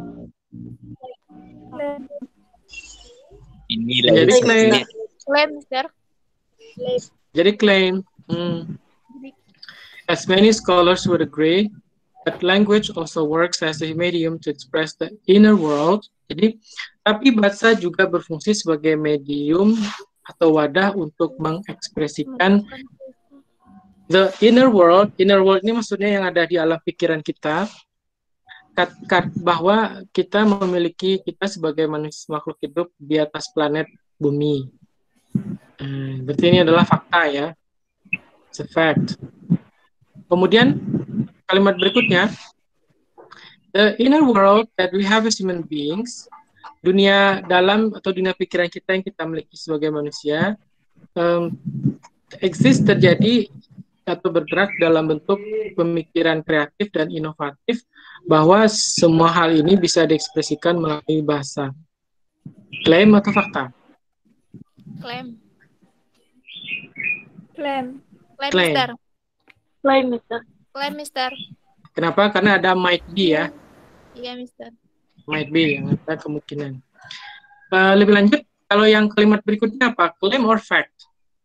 [SPEAKER 6] Ini
[SPEAKER 1] Jadi klaim.
[SPEAKER 8] Klaim, Mister.
[SPEAKER 1] Jadi klaim. Hmm. As many scholars would agree, that language also works as a medium to express the inner world. Jadi, tapi bahasa juga berfungsi sebagai medium atau wadah untuk mengekspresikan the inner world. Inner world ini maksudnya yang ada di alam pikiran kita, kat, kat, bahwa kita memiliki, kita sebagai manusia makhluk hidup di atas planet bumi. Hmm, berarti ini adalah fakta ya. It's a fact. Kemudian kalimat berikutnya, the inner world that we have as human beings, dunia dalam atau dunia pikiran kita yang kita miliki sebagai manusia, um, exist terjadi atau bergerak dalam bentuk pemikiran kreatif dan inovatif, bahwa semua hal ini bisa diekspresikan melalui bahasa. Klaim atau fakta?
[SPEAKER 8] Klaim.
[SPEAKER 5] Klaim.
[SPEAKER 8] Klaim,
[SPEAKER 1] Klaim.
[SPEAKER 8] Mister.
[SPEAKER 5] Klaim, Mister.
[SPEAKER 8] Klaim, Mister.
[SPEAKER 1] Kenapa? Karena ada might be ya.
[SPEAKER 8] Iya, Mister.
[SPEAKER 1] Might be, yang ada kemungkinan. Uh, lebih lanjut, kalau yang kalimat berikutnya apa? Claim or fact?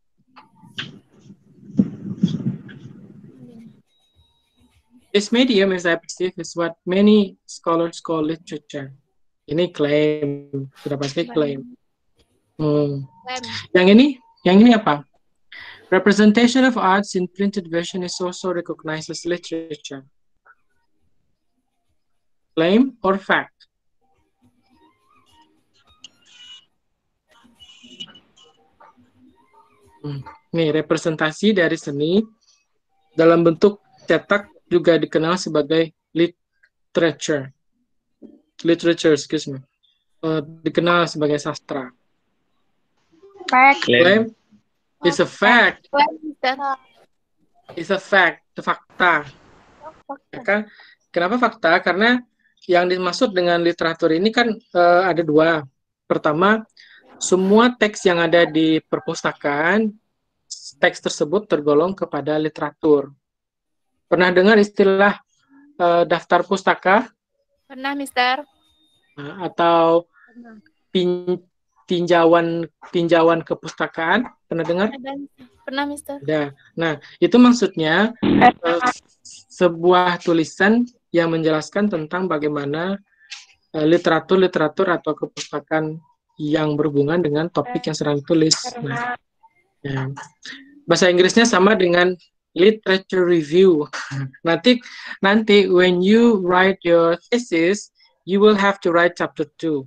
[SPEAKER 1] This medium, as I perceive, is what many scholars call literature. Ini claim, sudah pasti claim. Hmm.
[SPEAKER 8] Klaim.
[SPEAKER 1] Yang ini, yang ini apa? Representation of arts in printed version is also recognized as literature. Claim or fact? Hmm. Nih, representasi dari seni dalam bentuk cetak juga dikenal sebagai literature. Literature, excuse me. Uh, dikenal sebagai sastra.
[SPEAKER 5] Fact.
[SPEAKER 1] Claim is a fact.
[SPEAKER 8] Claim, Mister.
[SPEAKER 1] Is a fact. Itu fakta. Ya kan? Kenapa fakta? Karena yang dimaksud dengan literatur ini kan uh, ada dua. Pertama, semua teks yang ada di perpustakaan, teks tersebut tergolong kepada literatur. Pernah dengar istilah uh, daftar pustaka?
[SPEAKER 8] Pernah, Mister.
[SPEAKER 1] Uh, atau pin, tinjauan tinjauan kepustakaan? Pernah dengar?
[SPEAKER 8] Ada, pernah, Mister.
[SPEAKER 1] Ya. Nah, itu maksudnya uh, sebuah tulisan yang menjelaskan tentang bagaimana uh, literatur-literatur atau kepustakaan yang berhubungan dengan topik yang sedang ditulis. Nah, ya. Bahasa Inggrisnya sama dengan literature review. Nanti nanti when you write your thesis, you will have to write chapter two,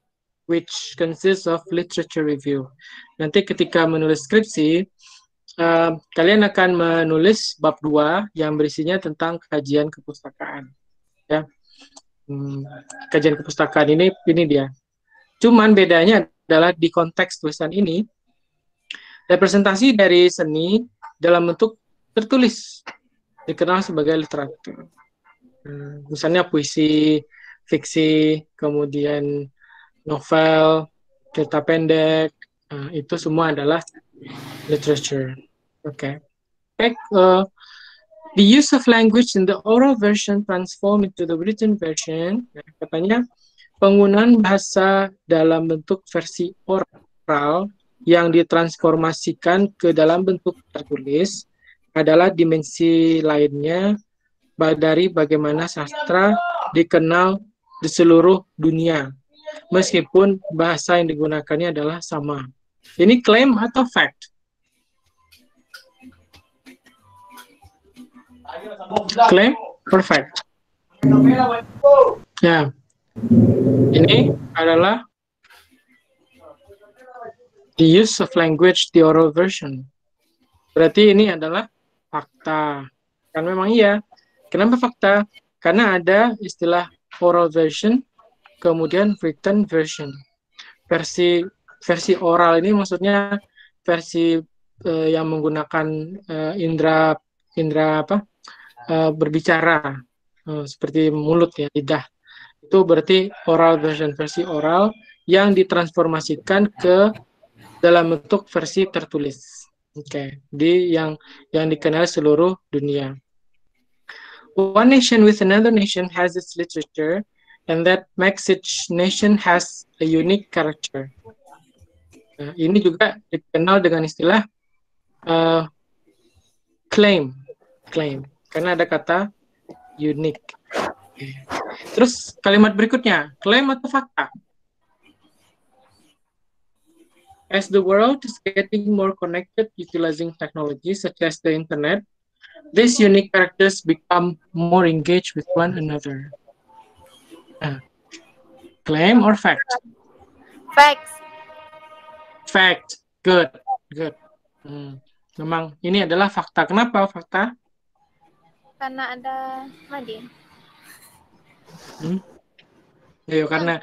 [SPEAKER 1] which consists of literature review. Nanti ketika menulis skripsi, uh, kalian akan menulis bab dua yang berisinya tentang kajian kepustakaan. Ya, hmm, kajian kepustakaan ini ini dia. Cuman bedanya adalah di konteks tulisan ini, representasi dari seni dalam bentuk tertulis dikenal sebagai literatur. Hmm, misalnya puisi, fiksi, kemudian novel, cerita pendek, uh, itu semua adalah literature. Oke. Okay. Uh, the use of language in the oral version transform into the written version. Nah, katanya penggunaan bahasa dalam bentuk versi oral yang ditransformasikan ke dalam bentuk tertulis adalah dimensi lainnya dari bagaimana sastra dikenal di seluruh dunia, meskipun bahasa yang digunakannya adalah sama. Ini klaim atau fact? Klaim or fact? Ya, ini adalah the use of language, the oral version. Berarti ini adalah fakta. Kan memang iya. Kenapa fakta? Karena ada istilah oral version, kemudian written version. Versi versi oral ini maksudnya versi uh, yang menggunakan uh, indera indera apa? Uh, berbicara uh, seperti mulut ya, lidah. Itu berarti oral version, versi oral yang ditransformasikan ke dalam bentuk versi tertulis. Oke, okay. Di yang yang dikenal seluruh dunia. One nation with another nation has its literature, and that makes each nation has a unique character. Nah, ini juga dikenal dengan istilah uh, claim, claim, karena ada kata unique. Okay. Terus kalimat berikutnya, claim atau fakta? As the world is getting more connected utilizing technology such as the internet, these unique characters become more engaged with one another. Uh, claim or fact?
[SPEAKER 8] Facts.
[SPEAKER 1] Fact. Good. Good. Hmm. Memang ini adalah fakta. Kenapa fakta?
[SPEAKER 8] Karena ada Madin.
[SPEAKER 1] Hmm? Ayo, karena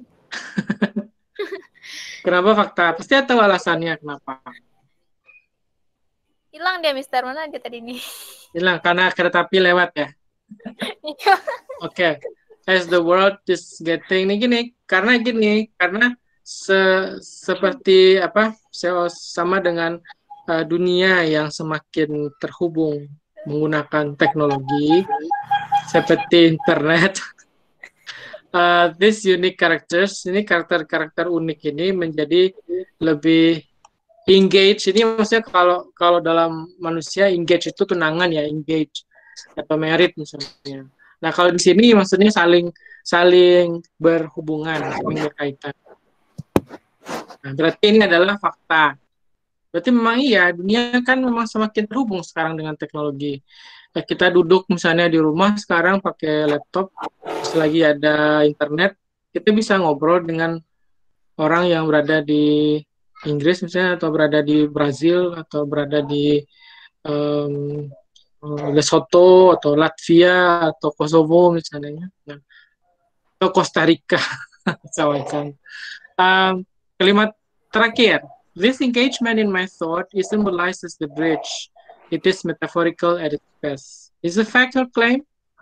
[SPEAKER 1] kenapa fakta? Pasti tahu alasannya kenapa.
[SPEAKER 8] Hilang dia, Mister. Mana dia tadi nih?
[SPEAKER 1] Hilang karena kereta api lewat ya. Oke. Okay. As the world is getting ini gini, karena gini, karena se seperti apa? Sama dengan uh, dunia yang semakin terhubung menggunakan teknologi seperti internet. Uh, this unique characters, ini karakter-karakter unik ini menjadi lebih engage. Ini maksudnya kalau kalau dalam manusia engage itu tunangan ya, engage atau married misalnya. Nah kalau di sini maksudnya saling saling berhubungan, saling berkaitan. Nah, berarti ini adalah fakta. Berarti memang iya, dunia kan memang semakin terhubung sekarang dengan teknologi. Nah, kita duduk misalnya di rumah sekarang pakai laptop, selagi ada internet, kita bisa ngobrol dengan orang yang berada di Inggris misalnya, atau berada di Brazil, atau berada di um, Lesotho, atau Latvia, atau Kosovo misalnya. Nah, atau Costa Rica. Macam-macam. Um, kalimat terakhir. This engagement in my thought is symbolizes the bridge. It is metaphorical at its best. Is a fact or claim?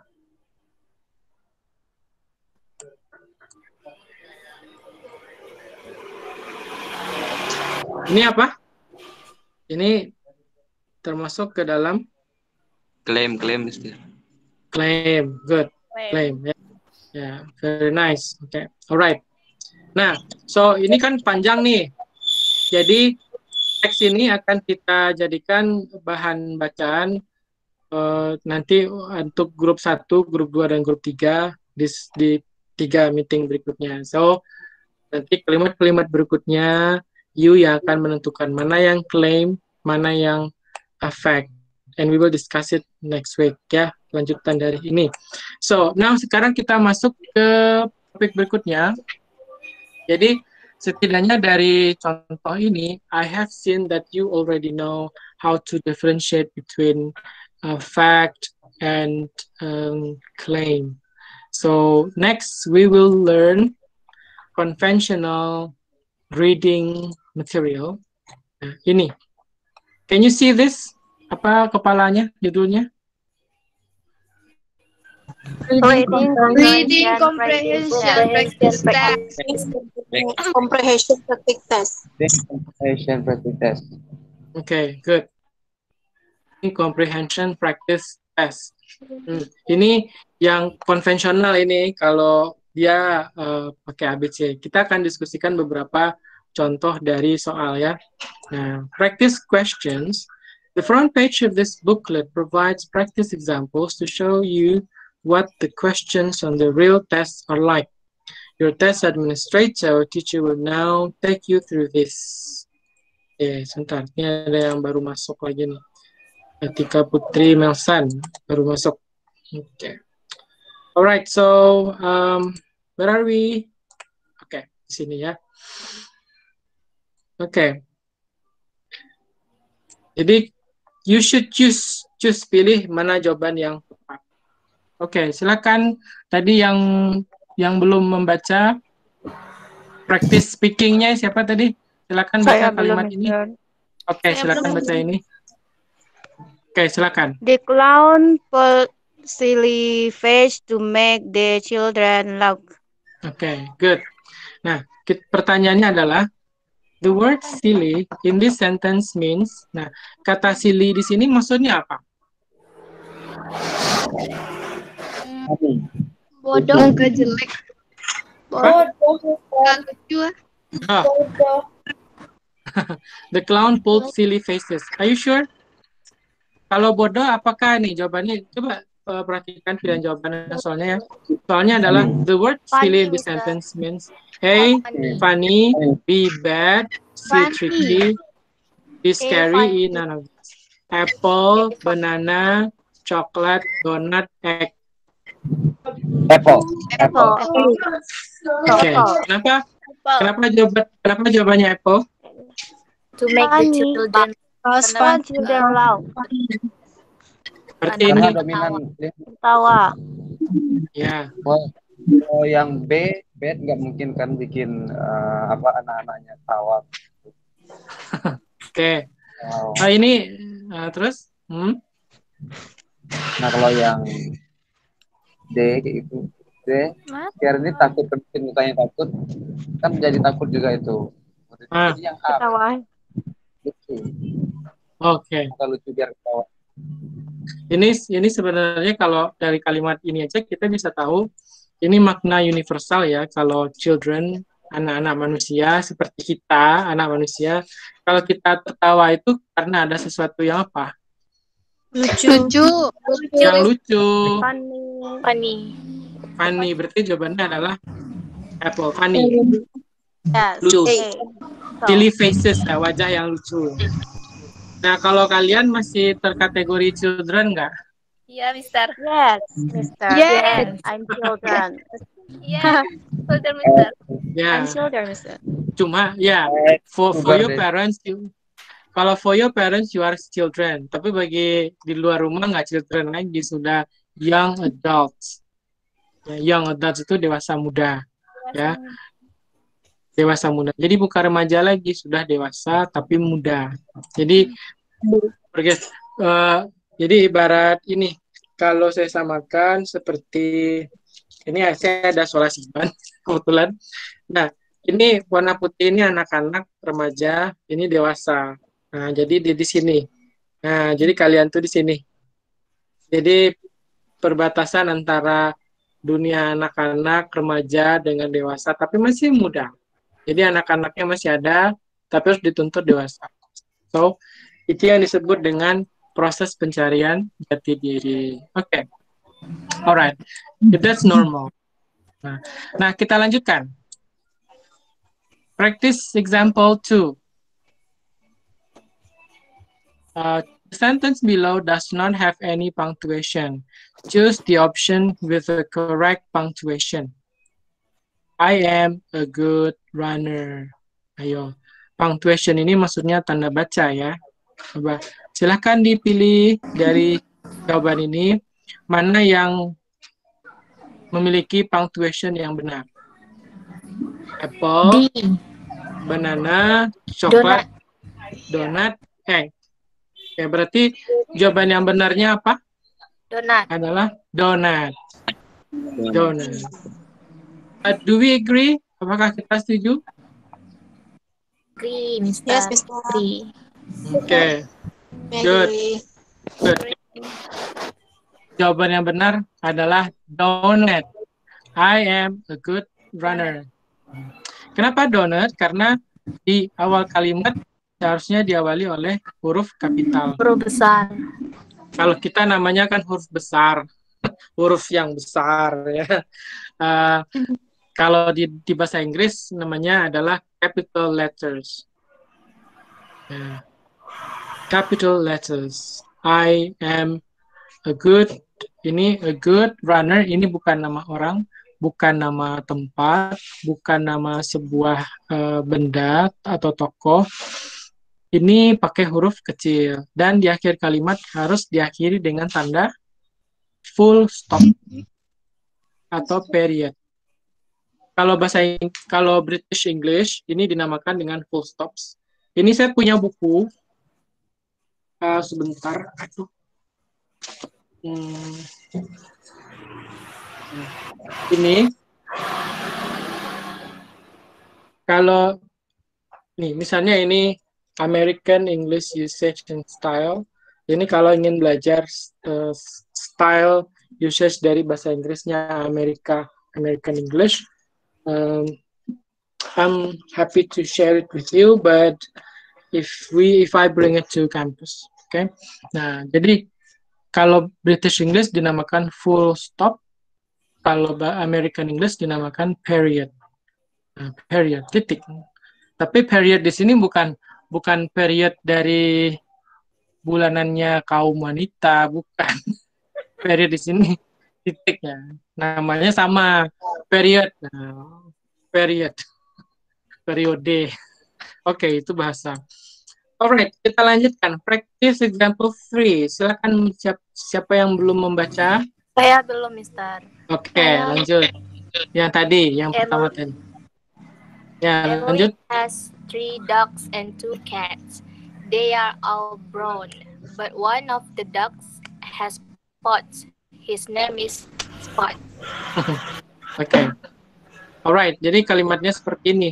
[SPEAKER 1] Ini apa? Ini termasuk ke dalam
[SPEAKER 6] Claim, claim, Mister.
[SPEAKER 1] claim. Good. Claim. Ya, yeah. Yeah. Very nice. Oke. Okay. Alright. Nah, so ini kan panjang nih. Jadi teks ini akan kita jadikan bahan bacaan uh, nanti untuk grup satu, grup dua, dan grup tiga di, di tiga meeting berikutnya. So nanti kalimat-kalimat berikutnya you yang akan menentukan mana yang claim, mana yang affect, and we will discuss it next week ya, lanjutan dari ini. So now sekarang kita masuk ke topik berikutnya. Jadi setidaknya dari contoh ini, I have seen that you already know how to differentiate between uh, fact and um, claim. So next we will learn conventional reading material. Nah, ini. Can you see this? Apa kepalanya, judulnya?
[SPEAKER 5] Reading
[SPEAKER 4] Reading comprehension practice test.
[SPEAKER 5] comprehension practice test.
[SPEAKER 3] Comprehension practice test.
[SPEAKER 1] Okay, good. Ini comprehension practice test. Hmm. Ini yang konvensional ini kalau dia uh, pakai A B C. Kita akan diskusikan beberapa contoh dari soal ya. Nah, practice questions. The front page of this booklet provides practice examples to show you what the questions on the real tests are like. Your test administrator or teacher will now take you through this. Eh, sebentar. Ini ada yang baru masuk lagi nih. Atika Putri Melsan baru masuk. Oke. Okay. Alright, so um, where are we? Oke, okay, di sini ya. Oke. Okay. Jadi you should choose choose pilih mana jawaban yang tepat. Oke, okay, silakan tadi yang yang belum membaca practice speaking-nya siapa tadi? Silakan baca
[SPEAKER 5] Saya
[SPEAKER 1] kalimat
[SPEAKER 5] belum,
[SPEAKER 1] ini. Oke, okay, silakan baca ini. Oke, okay, silakan.
[SPEAKER 5] The clown pulled silly face to make the children laugh.
[SPEAKER 1] Oke, okay, good. Nah, pertanyaannya adalah the word silly in this sentence means. Nah, kata silly di sini maksudnya apa?
[SPEAKER 4] Bodoh, ke jelek. Bodoh, lucu.
[SPEAKER 1] Ah. The clown pulled silly faces. Are you sure? Kalau bodoh, apakah nih jawabannya? Coba uh, perhatikan pilihan jawabannya soalnya ya. Soalnya adalah the word silly in this sentence means A, funny, B, bad, C, tricky, D, scary, E, none of this. Apple, banana, chocolate, donut, egg.
[SPEAKER 3] Apple.
[SPEAKER 5] Apple.
[SPEAKER 1] Oke, okay. Kenapa? Kenapa jawaban? Kenapa jawabannya apple?
[SPEAKER 7] To make the children
[SPEAKER 5] Fun children laugh.
[SPEAKER 1] Berarti ini
[SPEAKER 3] dominan
[SPEAKER 5] Tawa.
[SPEAKER 1] ya.
[SPEAKER 3] Oh, oh, yang B, bad nggak mungkin kan bikin uh, apa anak-anaknya tawa.
[SPEAKER 1] Oke. Okay.
[SPEAKER 3] Wow.
[SPEAKER 1] Oh, ini uh, terus? Hmm?
[SPEAKER 3] Nah kalau yang D itu D, biar ini takut bikin mukanya takut, kan jadi takut juga itu.
[SPEAKER 1] Ah.
[SPEAKER 3] Jadi yang A.
[SPEAKER 5] Tawa.
[SPEAKER 3] Lucu.
[SPEAKER 1] Oke. Okay.
[SPEAKER 3] Kalau lucu biar ketawa.
[SPEAKER 1] Ini ini sebenarnya kalau dari kalimat ini aja kita bisa tahu ini makna universal ya. Kalau children, anak-anak manusia seperti kita, anak manusia, kalau kita tertawa itu karena ada sesuatu yang apa?
[SPEAKER 4] Lucu. Lucu.
[SPEAKER 1] Yang lucu.
[SPEAKER 5] Funny.
[SPEAKER 7] funny.
[SPEAKER 1] Funny. Berarti jawabannya adalah apple. Funny.
[SPEAKER 5] Yes.
[SPEAKER 1] Lucu.
[SPEAKER 5] Okay.
[SPEAKER 1] Silly faces, ya, wajah yang lucu. Nah, kalau kalian masih terkategori children nggak?
[SPEAKER 8] Iya, Mister.
[SPEAKER 5] Yes, Mister.
[SPEAKER 4] Yes.
[SPEAKER 5] I'm children.
[SPEAKER 8] Iya, Mister, Mister.
[SPEAKER 1] Ya.
[SPEAKER 5] I'm children, Mister.
[SPEAKER 1] Cuma ya, yeah, for for your parents, you, kalau for your parents you are children. Tapi bagi di luar rumah nggak children lagi, sudah young adults. Ya, young adults itu dewasa muda, ya. Dewasa muda. Jadi bukan remaja lagi, sudah dewasa tapi muda. Jadi, uh, jadi ibarat ini. Kalau saya samakan seperti ini, saya ada solasiban kebetulan. Nah, ini warna putih ini anak-anak remaja, ini dewasa. Nah, jadi di, di sini. Nah, jadi kalian tuh di sini. Jadi perbatasan antara dunia anak-anak, remaja dengan dewasa, tapi masih muda. Jadi anak-anaknya masih ada, tapi harus dituntut dewasa. So, itu yang disebut dengan proses pencarian jati diri. Oke, okay. Alright, that's normal. Nah, nah, kita lanjutkan. Practice example two. Uh, the sentence below does not have any punctuation. Choose the option with the correct punctuation. I am a good runner. Ayo, punctuation ini maksudnya tanda baca ya. Coba, silahkan dipilih dari jawaban ini mana yang memiliki punctuation yang benar. Apple, D. Banana, coklat, donut, egg. Ya, berarti jawaban yang benarnya apa?
[SPEAKER 7] Donut.
[SPEAKER 1] Adalah donut. Donut. Uh, do we agree? Apakah kita setuju?
[SPEAKER 7] Agree, Mister
[SPEAKER 5] Yes, Mister
[SPEAKER 7] Agree.
[SPEAKER 1] Oke. Okay. Good. Good. Jawaban yang benar adalah donut. I am a good runner. Kenapa donut? Karena di awal kalimat seharusnya diawali oleh huruf kapital.
[SPEAKER 7] Huruf besar.
[SPEAKER 1] Kalau kita namanya kan huruf besar, huruf yang besar ya. Uh, kalau di, di bahasa Inggris namanya adalah capital letters. Yeah. Capital letters. I am a good, ini a good runner, ini bukan nama orang, bukan nama tempat, bukan nama sebuah uh, benda atau tokoh. Ini pakai huruf kecil. Dan di akhir kalimat harus diakhiri dengan tanda full stop atau period. Kalau bahasa kalau British English ini dinamakan dengan full stops. Ini saya punya buku. Uh, sebentar, aduh. Hmm. Ini kalau nih misalnya ini American English Usage and Style. Ini kalau ingin belajar uh, style usage dari bahasa Inggrisnya Amerika American English, um, I'm happy to share it with you, but if we if I bring it to campus, oke? Okay? Nah, jadi kalau British English dinamakan full stop, kalau American English dinamakan period, nah, period titik. Tapi period di sini bukan bukan period dari bulanannya kaum wanita, bukan. Period di sini titiknya, namanya sama period, nah, period, periode. Oke, okay, itu bahasa. Alright, kita lanjutkan. Practice example three. Silakan siapa, siapa yang belum membaca?
[SPEAKER 7] Saya belum, Mister.
[SPEAKER 1] Oke, okay, lanjut. Yang tadi, yang
[SPEAKER 7] Emily.
[SPEAKER 1] pertama tadi. Ya,
[SPEAKER 7] Emily
[SPEAKER 1] lanjut.
[SPEAKER 7] has three dogs and two cats. They are all brown, but one of the dogs has spots. His name is Spot.
[SPEAKER 1] Oke. Okay. Alright, jadi kalimatnya seperti ini.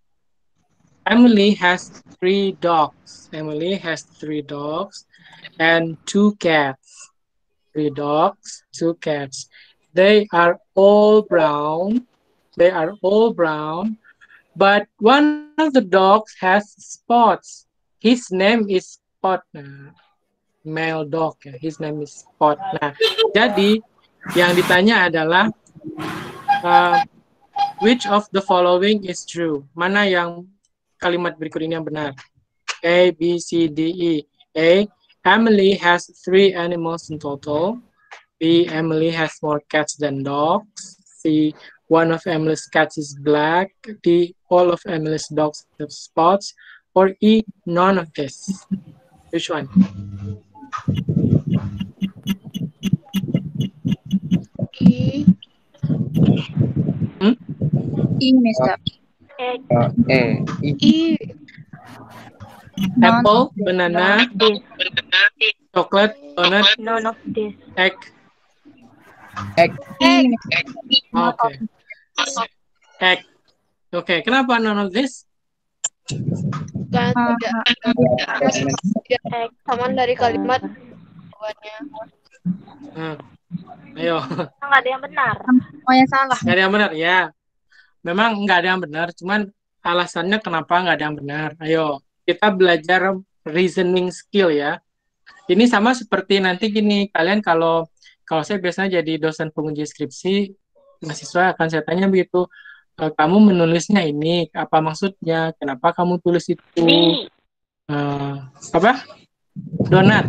[SPEAKER 1] Emily has three dogs. Emily has three dogs and two cats. Three dogs, two cats. They are all brown. They are all brown. But one of the dogs has spots. His name is Spot. Nah, male dog. Ya. His name is Spot. Nah, jadi yang ditanya adalah uh, which of the following is true? Mana yang kalimat berikut ini yang benar? A, B, C, D, E. A, Emily has three animals in total. B, Emily has more cats than dogs. C, one of Emily's cats is black, D, all of Emily's dogs have spots, or E, none of this? Which one?
[SPEAKER 2] E.
[SPEAKER 1] Hmm?
[SPEAKER 5] E, Mister.
[SPEAKER 3] Uh, E. E.
[SPEAKER 2] E.
[SPEAKER 5] None
[SPEAKER 1] Apple,
[SPEAKER 5] of this.
[SPEAKER 1] banana,
[SPEAKER 9] This.
[SPEAKER 1] chocolate, donut,
[SPEAKER 9] None of this.
[SPEAKER 1] egg.
[SPEAKER 3] Egg.
[SPEAKER 5] E, None
[SPEAKER 1] Okay. Egg. Okay, kenapa none of this?
[SPEAKER 2] Kan
[SPEAKER 5] Uh,
[SPEAKER 2] tidak
[SPEAKER 9] Egg.
[SPEAKER 2] samaan dari kalimat jawabannya.
[SPEAKER 1] Hmm. Ayo,
[SPEAKER 9] Nggak ada yang benar.
[SPEAKER 5] oh yang salah.
[SPEAKER 1] nggak ada yang benar ya. Memang nggak ada yang benar, cuman alasannya kenapa nggak ada yang benar. Ayo, kita belajar reasoning skill ya. Ini sama seperti nanti gini, kalian kalau kalau saya biasanya jadi dosen penguji skripsi, mahasiswa akan saya tanya begitu, e, kamu menulisnya ini, apa maksudnya? Kenapa kamu tulis itu?
[SPEAKER 9] B.
[SPEAKER 1] Eh, apa? Donat.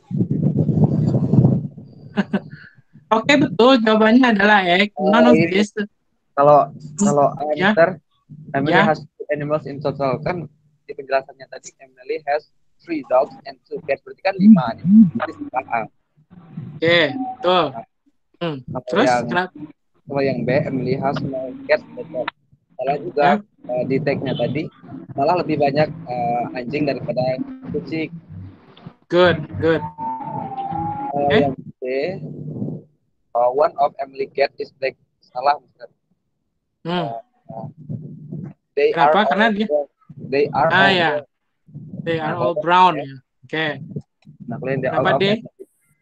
[SPEAKER 1] Oke, betul. Jawabannya adalah egg. None of this.
[SPEAKER 3] Kalau kalau uh,
[SPEAKER 1] Ya.
[SPEAKER 3] Mister Emily
[SPEAKER 1] Ya.
[SPEAKER 3] has two animals in total, kan di penjelasannya tadi Emily has three dogs and two cats, berarti kan lima nih. Berarti salah.
[SPEAKER 1] Oke, betul. Hmm.
[SPEAKER 3] Kalau
[SPEAKER 1] Terus,
[SPEAKER 3] yang
[SPEAKER 1] kenapa?
[SPEAKER 3] kalau yang B, Emily has no cats and dogs. Salah juga.
[SPEAKER 1] Ya.
[SPEAKER 3] Uh, di tag-nya tadi malah lebih banyak uh, anjing daripada kucing.
[SPEAKER 1] Good, good.
[SPEAKER 3] Uh,
[SPEAKER 1] Eh?
[SPEAKER 3] Yang C, uh, one of Emily cat is black. Salah, Mister.
[SPEAKER 1] Hmm.
[SPEAKER 3] Uh, they
[SPEAKER 1] Kenapa?
[SPEAKER 3] are
[SPEAKER 1] Karena
[SPEAKER 3] all
[SPEAKER 1] dia-
[SPEAKER 3] brown. They are
[SPEAKER 1] Ah,
[SPEAKER 3] all
[SPEAKER 1] ya.
[SPEAKER 3] brown.
[SPEAKER 1] They are all brown. Ya. Oke.
[SPEAKER 3] Nah, kalian they all
[SPEAKER 1] Kenapa,
[SPEAKER 3] of
[SPEAKER 1] D?
[SPEAKER 3] Emily,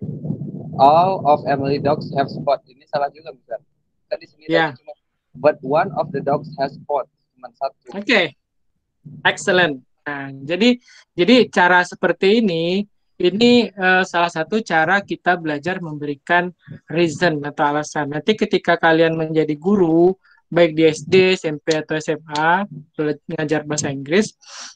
[SPEAKER 3] all of Emily dogs have spot. Ini salah juga, Mister. Kan di sini
[SPEAKER 1] Ya.
[SPEAKER 3] tadi cuma but one of the dogs has spot. Cuma satu.
[SPEAKER 1] Oke. Excellent. Nah, jadi jadi cara seperti ini ini eh, salah satu cara kita belajar memberikan reason atau alasan. Nanti ketika kalian menjadi guru, baik di S D, S M P atau S M A, bela- ngajar bahasa Inggris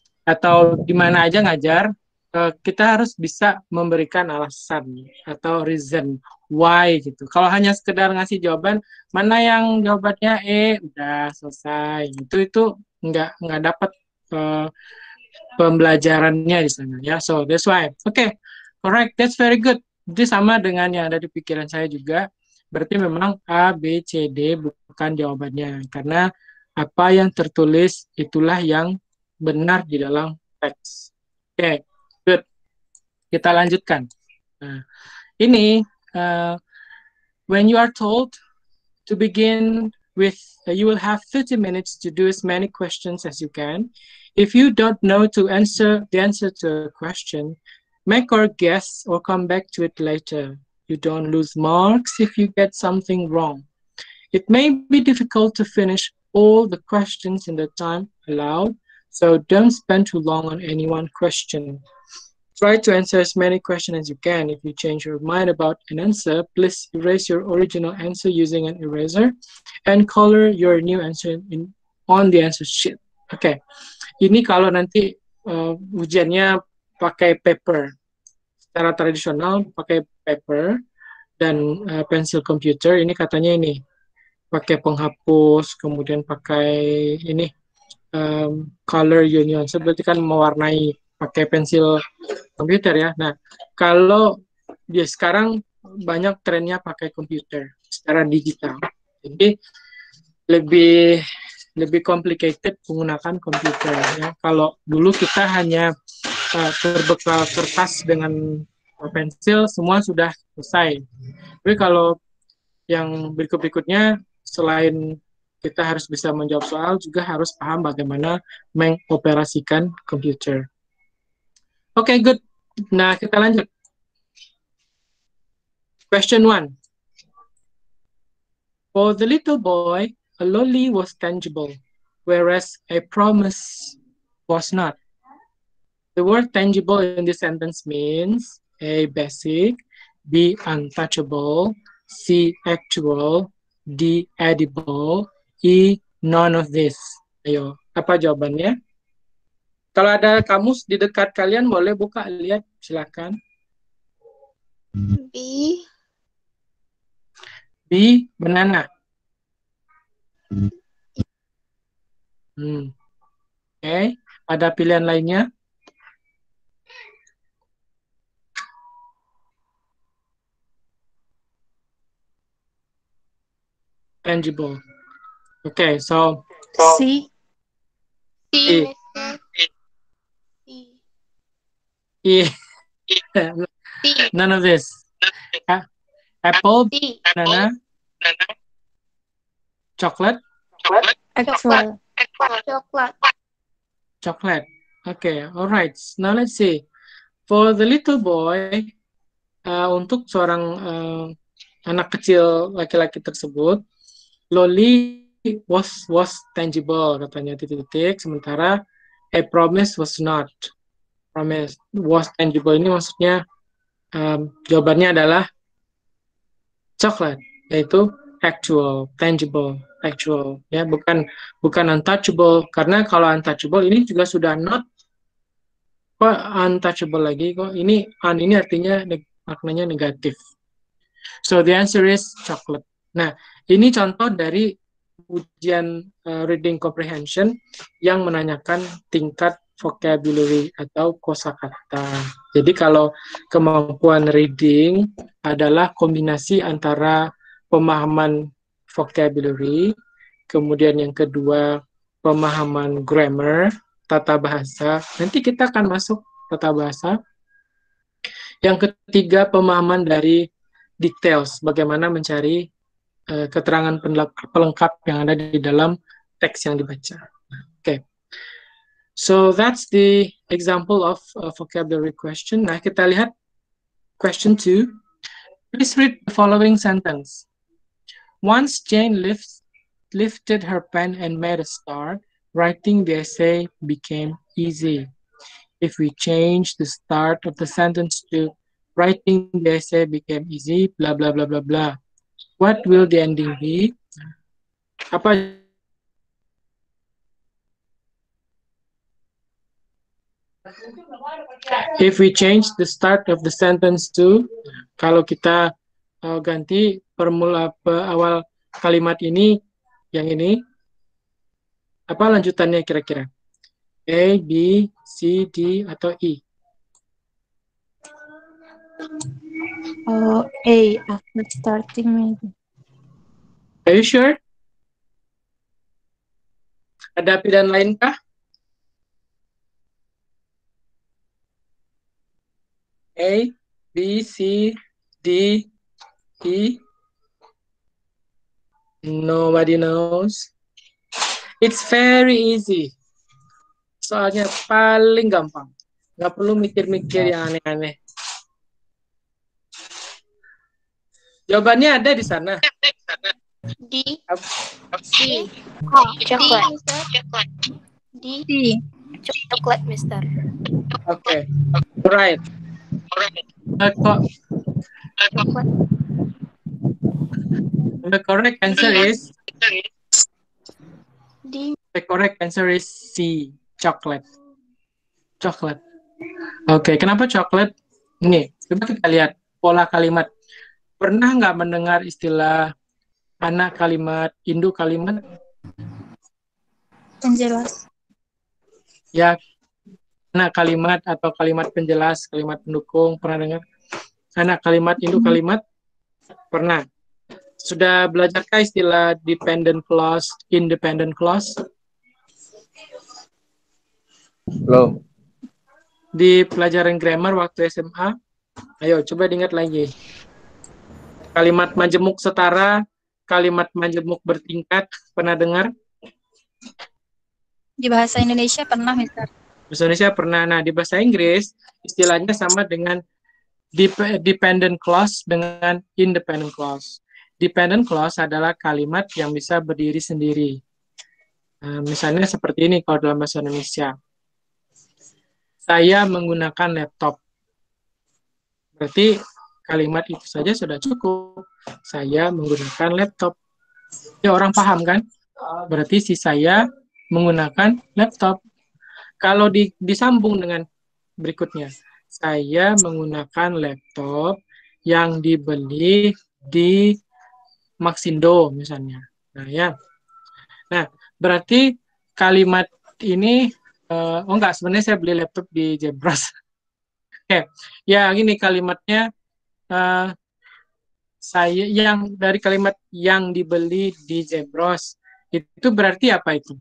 [SPEAKER 1] atau di mana aja ngajar, eh, kita harus bisa memberikan alasan atau reason why gitu. Kalau hanya sekedar ngasih jawaban, mana yang jawabannya E, udah selesai. Itu itu nggak nggak dapat eh, pembelajarannya di sana ya. So that's why. Oke, okay, correct. That's very good. Itu sama dengan yang ada di pikiran saya juga. Berarti memang A, B, C, D bukan jawabannya. Karena apa yang tertulis itulah yang benar di dalam teks. Oke, okay, good. Kita lanjutkan. Nah, ini uh, when you are told to begin with, uh, you will have thirty minutes to do as many questions as you can. If you don't know to answer the answer to a question, make or guess or come back to it later. You don't lose marks if you get something wrong. It may be difficult to finish all the questions in the time allowed, so don't spend too long on any one question. Try to answer as many questions as you can. If you change your mind about an answer, please erase your original answer using an eraser and color your new answer in, on the answer sheet. Oke, okay. Ini kalau nanti uh, ujiannya pakai paper. Secara tradisional pakai paper dan uh, pensil komputer, ini katanya ini pakai penghapus, kemudian pakai ini um, color union. Seperti kan mewarnai pakai pensil komputer ya. Nah, kalau dia sekarang banyak trennya pakai komputer secara digital. Jadi lebih lebih complicated menggunakan komputer ya. Kalau dulu kita hanya uh, berbekal kertas dengan pensil, semua sudah selesai. Tapi kalau yang berikut-berikutnya, selain kita harus bisa menjawab soal, juga harus paham bagaimana mengoperasikan komputer. Oke, okay, good. Nah, kita lanjut. Question one. For the little boy, a lolly was tangible, whereas a promise was not. The word tangible in this sentence means A, basic, B, untouchable, C, actual, D, edible, E, none of this. Ayo, apa jawabannya? Kalau ada kamus di dekat kalian, boleh buka, lihat, silakan.
[SPEAKER 4] B.
[SPEAKER 1] B, banana. Hmm. Oke, okay. Ada pilihan lainnya? Tangible. Okay, so
[SPEAKER 2] C.
[SPEAKER 1] E. E. None of this. A- Apple, banana, chocolate,
[SPEAKER 2] Actual.
[SPEAKER 4] Chocolate.
[SPEAKER 1] chocolate. Okay, all right. Now let's see. For the little boy, uh, untuk seorang uh, anak kecil laki-laki tersebut, lolly was was tangible katanya titik-titik. Sementara a promise was not. Promise was tangible ini maksudnya um, jawabannya adalah coklat, yaitu actual, tangible, actual, ya bukan bukan untouchable, karena kalau untouchable ini juga sudah not, kok untouchable lagi, kok ini un ini artinya neg maknanya negatif. So the answer is chocolate. Nah, ini contoh dari ujian uh, reading comprehension yang menanyakan tingkat vocabulary atau kosakata. Jadi kalau kemampuan reading adalah kombinasi antara pemahaman vocabulary, kemudian yang kedua pemahaman grammar, tata bahasa. Nanti kita akan masuk tata bahasa. Yang ketiga pemahaman dari details, bagaimana mencari uh, keterangan pelengkap yang ada di dalam teks yang dibaca. Oke. Okay. So that's the example of a vocabulary question. Nah, kita lihat question two. Please read the following sentence. Once Jane lifts, lifted her pen and made a start, writing the essay became easy. If we change the start of the sentence to writing the essay became easy, blah, blah, blah, blah, blah. What will the ending be? Apa If we change the start of the sentence to, kalau kita uh, ganti permula pe, awal kalimat ini, yang ini, apa lanjutannya kira-kira? A, B, C, D, atau E?
[SPEAKER 2] Oh, A, after starting maybe.
[SPEAKER 1] Are you sure? Ada pilihan lain kah? A, B, C, D, E? Nobody knows. It's very easy. Soalnya paling gampang. Nggak perlu mikir-mikir yang aneh-aneh. Jawabannya ada di sana.
[SPEAKER 4] D.
[SPEAKER 7] C.
[SPEAKER 4] Oh,
[SPEAKER 7] Chocolate.
[SPEAKER 4] D.
[SPEAKER 8] D.
[SPEAKER 7] Chocolate, Mister.
[SPEAKER 1] Okay. Right. Uh, the correct answer is
[SPEAKER 4] D.
[SPEAKER 1] The correct answer is C. Chocolate. Chocolate. Oke, okay, kenapa coklat? Ini, coba kita lihat pola kalimat. Pernah nggak mendengar istilah anak kalimat, induk kalimat?
[SPEAKER 2] Penjelas.
[SPEAKER 1] Ya, anak kalimat atau kalimat penjelas, kalimat pendukung, pernah dengar? Anak kalimat, induk kalimat? Pernah. Sudah belajarkah istilah dependent clause, independent clause?
[SPEAKER 3] Belum.
[SPEAKER 1] Di pelajaran grammar waktu S M A? Ayo, coba diingat lagi. Kalimat majemuk setara, kalimat majemuk bertingkat, pernah dengar?
[SPEAKER 8] Di bahasa Indonesia pernah, Mister.
[SPEAKER 1] Bahasa Indonesia pernah. Nah, di bahasa Inggris, istilahnya sama dengan dependent clause dengan independent clause. Dependent clause adalah kalimat yang bisa berdiri sendiri. Nah, misalnya seperti ini kalau dalam bahasa Indonesia. Saya menggunakan laptop. Berarti kalimat itu saja sudah cukup. Saya menggunakan laptop. Ya, orang paham kan? Berarti si saya menggunakan laptop. Kalau di, disambung dengan berikutnya. Saya menggunakan laptop yang dibeli di Maxindo misalnya. Nah ya, Nah, berarti kalimat ini, uh, oh enggak, sebenarnya saya beli laptop di Jebros. Oke, okay. Ya gini kalimatnya, uh, saya yang dari kalimat yang dibeli di Jebros, itu berarti apa itu?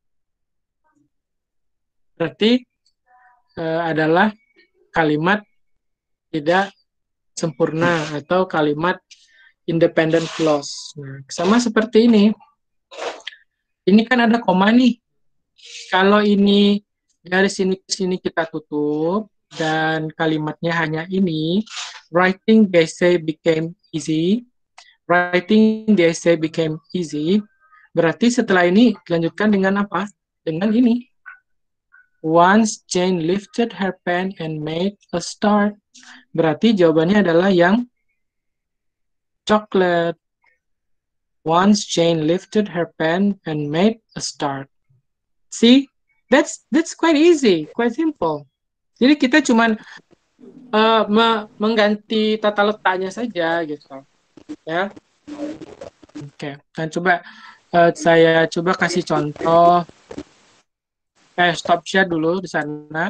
[SPEAKER 1] Berarti uh, adalah kalimat tidak sempurna atau kalimat independent clause. Nah, sama seperti ini. Ini kan ada koma nih. Kalau ini dari sini ke sini kita tutup dan kalimatnya hanya ini, writing the essay became easy. Writing the essay became easy. Berarti setelah ini dilanjutkan dengan apa? Dengan ini. Once Jane lifted her pen and made a start. Berarti jawabannya adalah yang chocolate. Once Jane lifted her pen and made a start. See, that's that's quite easy, quite simple. Jadi kita cuman uh, me mengganti tata letaknya saja gitu, ya. Oke, okay. Nah coba uh, saya coba kasih contoh. Eh, stop share dulu di sana.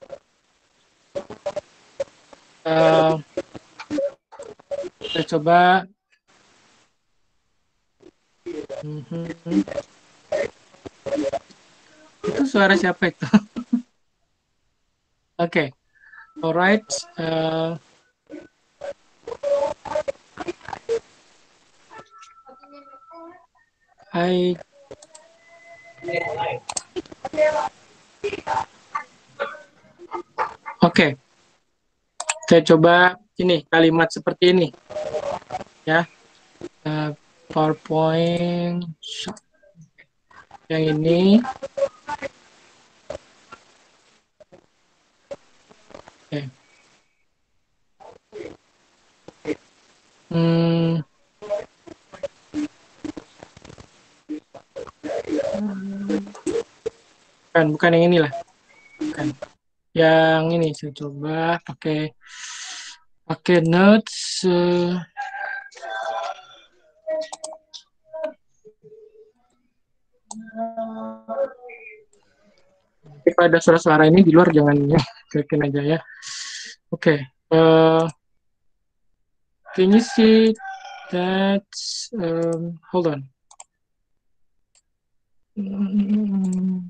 [SPEAKER 1] Uh, kita coba. Mm-hmm. Itu suara siapa itu? Oke, okay. Alright. Uh, I Oke, okay. Saya coba ini kalimat seperti ini, ya. Uh, PowerPoint yang ini. Oke. Okay. Hmm. Bukan, bukan yang inilah. Bukan. Yang ini saya coba pakai pakai notes. Uh, Jika ada suara-suara ini di luar jangan ya, klikin aja ya. Oke. Okay. Uh, can you see that? Um, hold on. Hmm.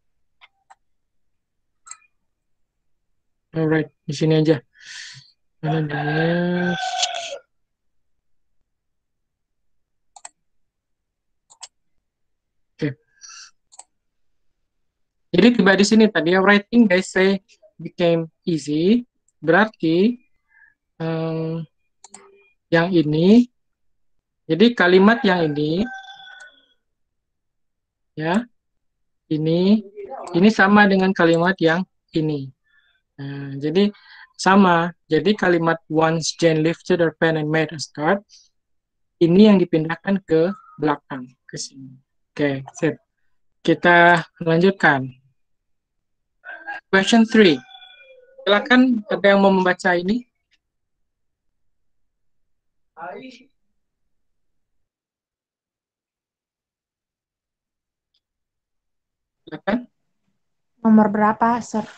[SPEAKER 1] Alright, di sini aja. Ada. Oke. Jadi tiba di sini tadi ya, writing the essay became easy. Berarti um, yang ini, jadi kalimat yang ini, ya, ini, ini sama dengan kalimat yang ini. Nah, jadi sama. Jadi kalimat once Jane lifted her pen and made a start, ini yang dipindahkan ke belakang, ke sini. Oke, sip. Kita lanjutkan. Question three. Silakan, ada yang mau membaca ini? Silakan.
[SPEAKER 2] Nomor berapa, Sir?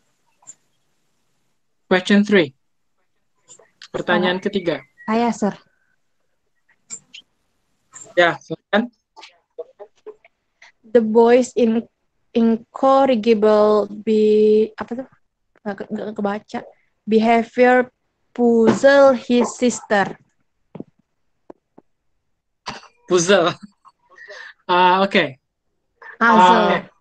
[SPEAKER 1] Question three. Pertanyaan oh, ketiga.
[SPEAKER 2] Saya, Sir.
[SPEAKER 1] Ya, silakan.
[SPEAKER 2] The boys in incorrigible be apa tuh? Gak, gak kebaca. Behavior puzzle his sister.
[SPEAKER 1] Puzzle. Uh, Oke. Okay.
[SPEAKER 2] Puzzle.
[SPEAKER 1] Uh,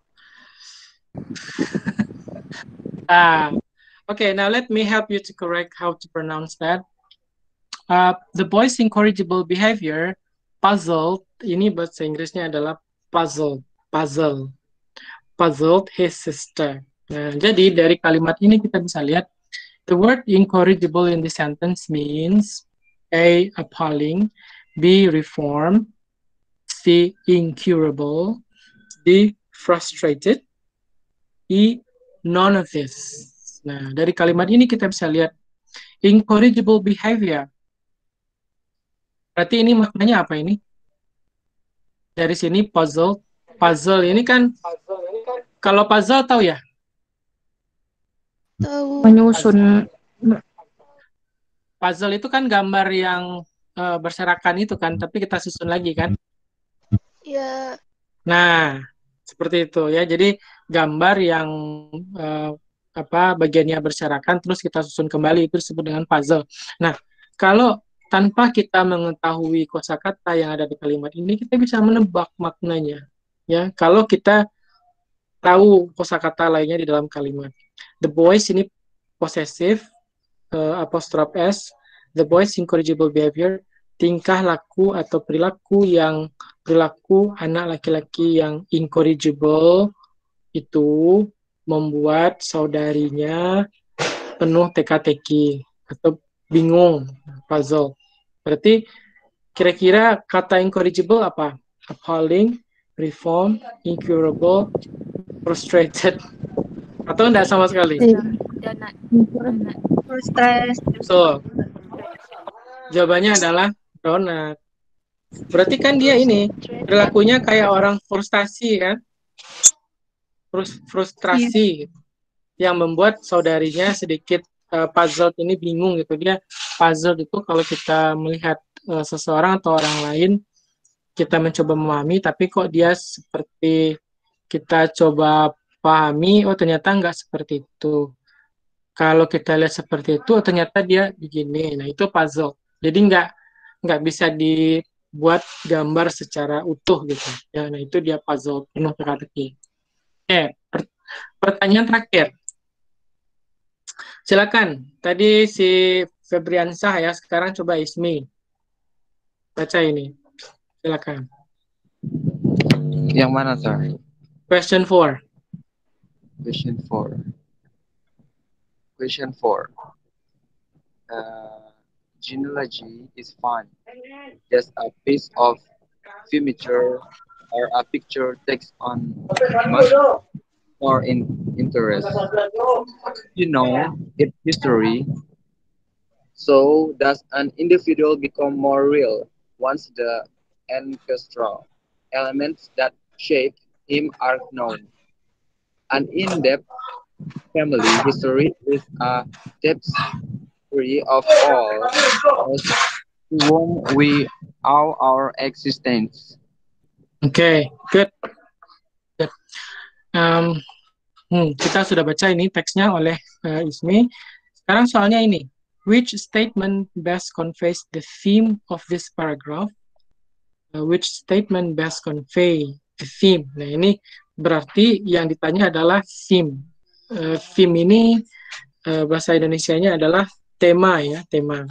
[SPEAKER 1] uh, Okay, now let me help you to correct how to pronounce that. Uh, the boy's incorrigible behavior, puzzled, ini bahasa Inggrisnya adalah puzzled, puzzle, puzzled his sister. Nah, jadi dari kalimat ini kita bisa lihat, the word incorrigible in this sentence means A, appalling, B, reform, C, incurable, D, frustrated, E, none of this. Nah, dari kalimat ini kita bisa lihat incorrigible behavior. Berarti ini maknanya apa ini? Dari sini puzzled, puzzle ini kan, kalau puzzle tahu ya?
[SPEAKER 4] Tahu.
[SPEAKER 2] Menyusun.
[SPEAKER 1] Puzzle itu kan gambar yang uh, berserakan itu kan, tapi kita susun lagi kan?
[SPEAKER 4] Ya.
[SPEAKER 1] Nah, seperti itu ya. Jadi gambar yang uh, apa bagiannya berserakan terus kita susun kembali itu disebut dengan puzzle. Nah, kalau tanpa kita mengetahui kosakata yang ada di kalimat ini, kita bisa menebak maknanya. Ya, kalau kita tahu kosakata lainnya di dalam kalimat. The boys ini possessive, uh, apostrophe s. The boys incorrigible behavior, tingkah laku atau perilaku yang perilaku anak laki-laki yang incorrigible itu membuat saudarinya penuh teka-teki atau bingung, puzzle. Berarti kira-kira kata incorrigible apa? Appalling, reform, incurable, frustrated, atau enggak sama sekali?
[SPEAKER 7] Donat.
[SPEAKER 8] Stress.
[SPEAKER 1] Betul. Jawabannya adalah donat. Berarti kan dia ini perilakunya kayak orang frustasi kan? Frus frustrasi gitu. Yang membuat saudarinya sedikit uh, puzzle ini bingung gitu. Dia puzzle itu kalau kita melihat uh, seseorang atau orang lain, kita mencoba memahami, tapi kok dia seperti kita coba pahami, oh ternyata nggak seperti itu. Kalau kita lihat seperti itu, oh, ternyata dia begini. Nah itu puzzle. Jadi nggak nggak bisa dibuat gambar secara utuh gitu. Ya, nah itu dia puzzle penuh teka-teki. Oke, per pertanyaan terakhir. Silakan. Tadi si Febriansah ya, sekarang coba Ismi. Baca ini. Silakan.
[SPEAKER 3] Yang mana, sir?
[SPEAKER 1] Question four.
[SPEAKER 3] Question four. Question four. Uh, genealogy is fun. Just a piece of furniture or a picture takes on much more in interest. You know its history. So does an individual become more real once the ancestral elements that shape him are known? An in-depth family history is a tapestry of all those to whom we owe our existence.
[SPEAKER 1] Oke, okay, good. good. Um, hmm, kita sudah baca ini teksnya oleh uh, Ismi. Sekarang soalnya ini. Which statement best conveys the theme of this paragraph? Uh, which statement best convey the theme? Nah, ini berarti yang ditanya adalah theme. Uh, theme ini uh, bahasa Indonesianya adalah tema ya, tema.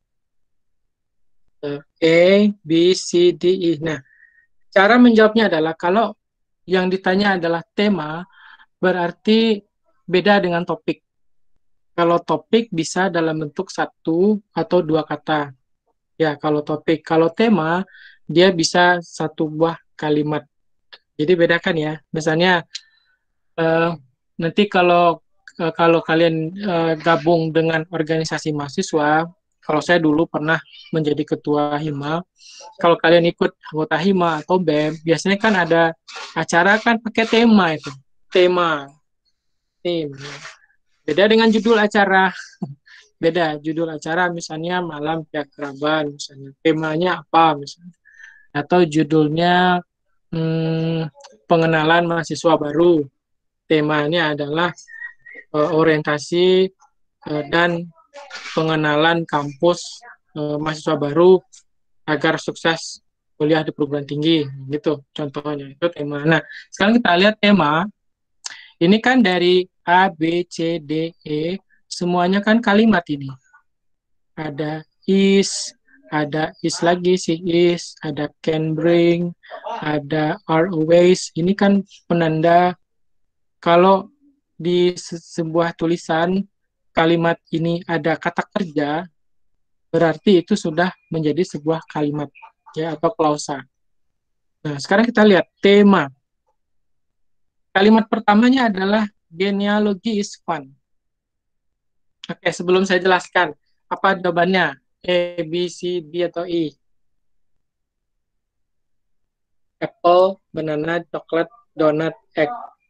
[SPEAKER 1] Uh, A, B, C, D, E. Nah, cara menjawabnya adalah kalau yang ditanya adalah tema, berarti beda dengan topik. Kalau topik bisa dalam bentuk satu atau dua kata. Ya, kalau topik. Kalau tema, dia bisa satu buah kalimat. Jadi bedakan ya. Misalnya, uh, nanti kalau uh, kalau kalian uh, gabung dengan organisasi mahasiswa, kalau saya dulu pernah menjadi ketua Hima, kalau kalian ikut anggota Hima atau B E M, biasanya kan ada acara kan pakai tema itu. Tema. Tim. Beda dengan judul acara. Beda judul acara misalnya malam keakraban misalnya. Temanya apa misalnya. Atau judulnya hmm, pengenalan mahasiswa baru. Temanya adalah uh, orientasi uh, dan pengenalan kampus uh, mahasiswa baru agar sukses kuliah di perguruan tinggi gitu contohnya. Itu tema. Nah, sekarang kita lihat tema. Ini kan dari A, B, C, D, E, semuanya kan kalimat ini. Ada is, ada is lagi, si is, ada can bring, ada are always. Ini kan penanda kalau di se sebuah tulisan kalimat ini ada kata kerja, berarti itu sudah menjadi sebuah kalimat ya atau klausa. Nah, sekarang kita lihat tema. Kalimat pertamanya adalah genealogy is fun. Oke, sebelum saya jelaskan, apa jawabannya? A, B, C, D, atau E? apple, banana, chocolate, donut, egg.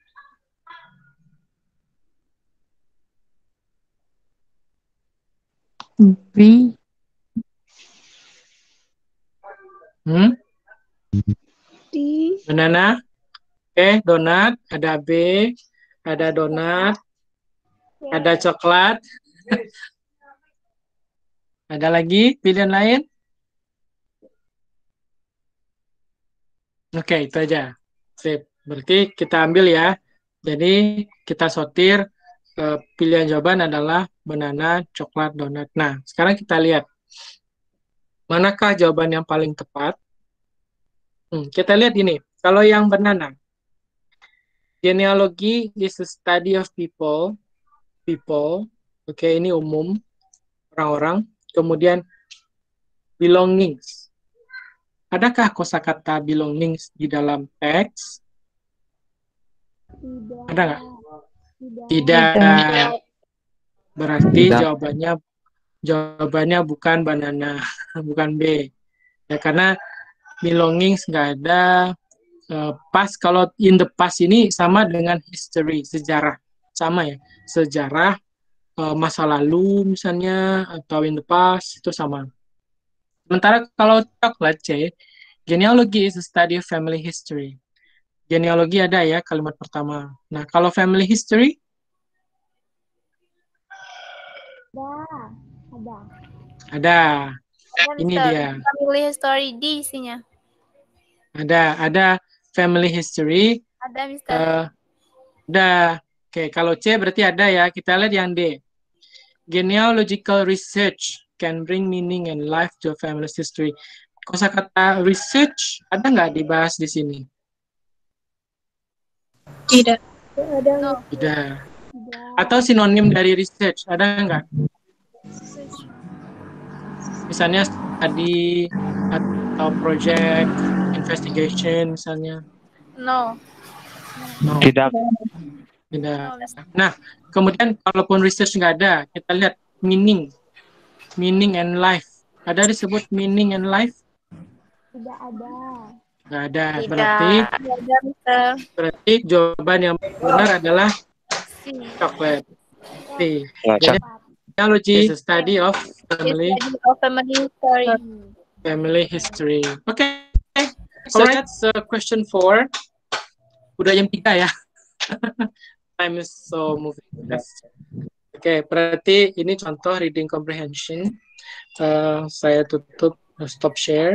[SPEAKER 8] B.
[SPEAKER 1] Hmm?
[SPEAKER 4] D.
[SPEAKER 1] Banana. Oke, donat, ada B, ada donat, ada coklat. Ada lagi pilihan lain? Oke, itu aja. Sip. Berarti kita ambil ya. Jadi kita sortir, eh, pilihan jawaban adalah banana, coklat, donat. Nah, sekarang kita lihat. Manakah jawaban yang paling tepat? Hmm, kita lihat ini. Kalau yang banana. Genealogy is the study of people. People. Oke, ini umum. Orang-orang. Kemudian belongings. Adakah kosakata belongings di dalam teks?
[SPEAKER 2] Tidak.
[SPEAKER 1] Ada nggak?
[SPEAKER 2] Tidak.
[SPEAKER 1] Tidak. Berarti
[SPEAKER 3] Tidak.
[SPEAKER 1] jawabannya jawabannya bukan banana, bukan B. Ya karena belongings nggak ada. Uh, past, kalau in the past ini sama dengan history, sejarah. Sama ya, sejarah uh, masa lalu misalnya atau in the past itu sama. Sementara kalau coklat C, genealogy is a study of family history. Genealogi ada ya kalimat pertama. Nah, kalau family history?
[SPEAKER 2] Ada. Ada.
[SPEAKER 1] Ada.
[SPEAKER 10] Ada,
[SPEAKER 1] Ini
[SPEAKER 10] Mister.
[SPEAKER 1] dia.
[SPEAKER 10] Family history D isinya.
[SPEAKER 1] Ada, ada family history.
[SPEAKER 10] Ada, Mister.
[SPEAKER 1] Uh, ada. Oke, kalau C berarti ada ya. Kita lihat yang D. Genealogical research can bring meaning and life to a family's history. Kosakata research ada nggak dibahas di sini?
[SPEAKER 8] Tidak.
[SPEAKER 2] Ada.
[SPEAKER 10] No.
[SPEAKER 1] Tidak. Atau sinonim dari research ada nggak? Misalnya study atau project, investigation misalnya.
[SPEAKER 10] No.
[SPEAKER 1] No.
[SPEAKER 3] Tidak.
[SPEAKER 1] Tidak. Nah, kemudian kalaupun research nggak ada, kita lihat meaning. Meaning and life. Ada disebut meaning and life?
[SPEAKER 2] Tidak ada.
[SPEAKER 1] Nggak ada.
[SPEAKER 10] Tidak.
[SPEAKER 1] Berarti,
[SPEAKER 10] Tidak ada, Mister.
[SPEAKER 1] berarti jawaban yang benar adalah
[SPEAKER 10] C.
[SPEAKER 1] coklat. C.
[SPEAKER 3] Coklat.
[SPEAKER 1] Genealogy is a study of family,
[SPEAKER 10] Study of family history.
[SPEAKER 1] family history. Oke. Okay. So that's uh, question four. Udah jam tiga ya. Time is so moving. Yes. Oke, okay, berarti ini contoh reading comprehension. Uh, saya tutup, uh, stop share.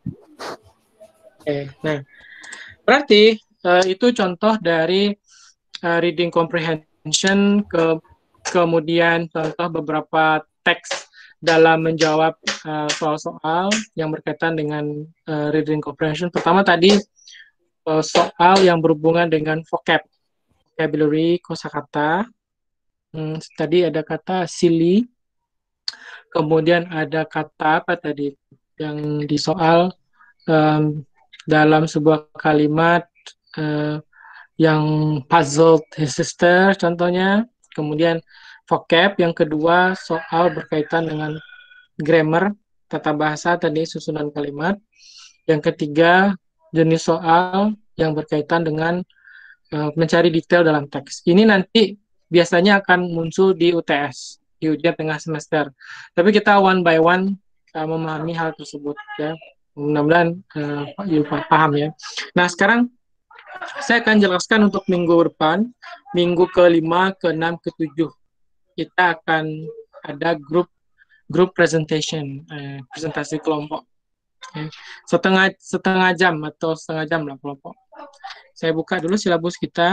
[SPEAKER 1] Oke, okay, nah, berarti uh, itu contoh dari uh, reading comprehension, ke kemudian contoh beberapa teks dalam menjawab soal-soal uh, yang berkaitan dengan uh, reading comprehension. Pertama tadi uh, soal yang berhubungan dengan vocab. Vocabulary, kosakata. Hmm, tadi ada kata silly. Kemudian ada kata apa tadi yang di soal um, dalam sebuah kalimat uh, yang puzzled his sister contohnya. Kemudian vocab yang kedua soal berkaitan dengan grammar, tata bahasa tadi susunan kalimat. Yang ketiga jenis soal yang berkaitan dengan mencari detail dalam teks. Ini nanti biasanya akan muncul di U T S, di ujian tengah semester. Tapi kita one by one uh, memahami hal tersebut ya. Mudah-mudahan uh, paham ya. Nah, sekarang saya akan jelaskan untuk minggu depan, minggu kelima, keenam, ketujuh. Kita akan ada grup grup presentation, eh, presentasi kelompok. Okay. Setengah setengah jam atau setengah jam lah kelompok. Saya buka dulu silabus kita.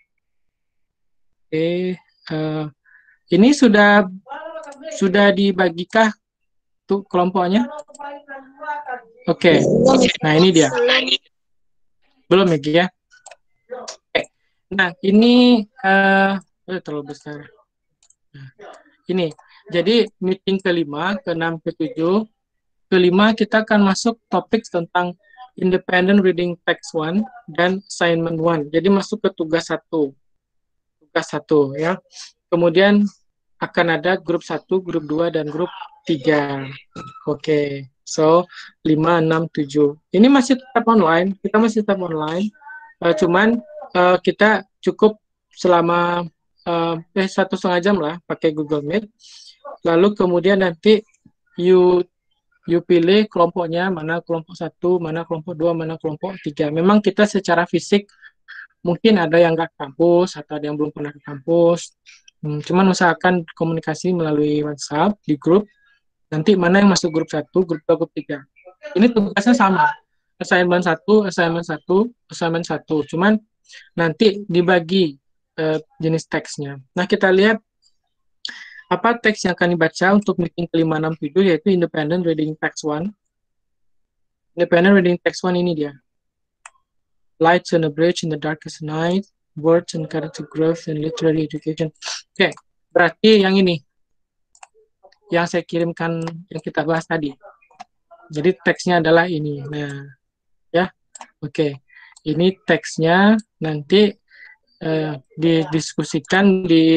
[SPEAKER 1] Oke, uh, ini sudah sudah dibagikah tuh kelompoknya? Oke, okay. Nah ini dia. Belum ya? Oke. Nah ini uh, terlalu besar. Nah, ini. Jadi meeting kelima, keenam, ketujuh. Kelima kita akan masuk topik tentang Independent Reading Text one dan Assignment one. Jadi masuk ke tugas satu. Tugas satu ya. Kemudian akan ada grup satu, grup dua, dan grup tiga. Oke. So, lima, enam, tujuh. Ini masih tetap online, kita masih tetap online. Uh, cuman uh, kita cukup selama uh, eh satu setengah jam lah pakai Google Meet. Lalu kemudian nanti you you pilih kelompoknya, mana kelompok satu, mana kelompok dua, mana kelompok tiga. Memang kita secara fisik mungkin ada yang nggak ke kampus atau ada yang belum pernah ke kampus. Hmm, cuman usahakan komunikasi melalui WhatsApp di grup. Nanti mana yang masuk grup satu, grup dua, grup tiga. Ini tugasnya sama. Assignment satu, assignment satu, assignment satu. Cuman nanti dibagi uh, jenis teksnya. Nah, kita lihat apa teks yang akan dibaca untuk meeting ke lima, enam, tujuh, yaitu Independent Reading Text one. Independent Reading Text one ini dia. Lights on a bridge in the darkest night, words and character growth and literary education. Oke, okay, berarti yang ini. Yang saya kirimkan, yang kita bahas tadi. Jadi teksnya adalah ini. Nah, ya, oke. Okay. Ini teksnya nanti eh, didiskusikan di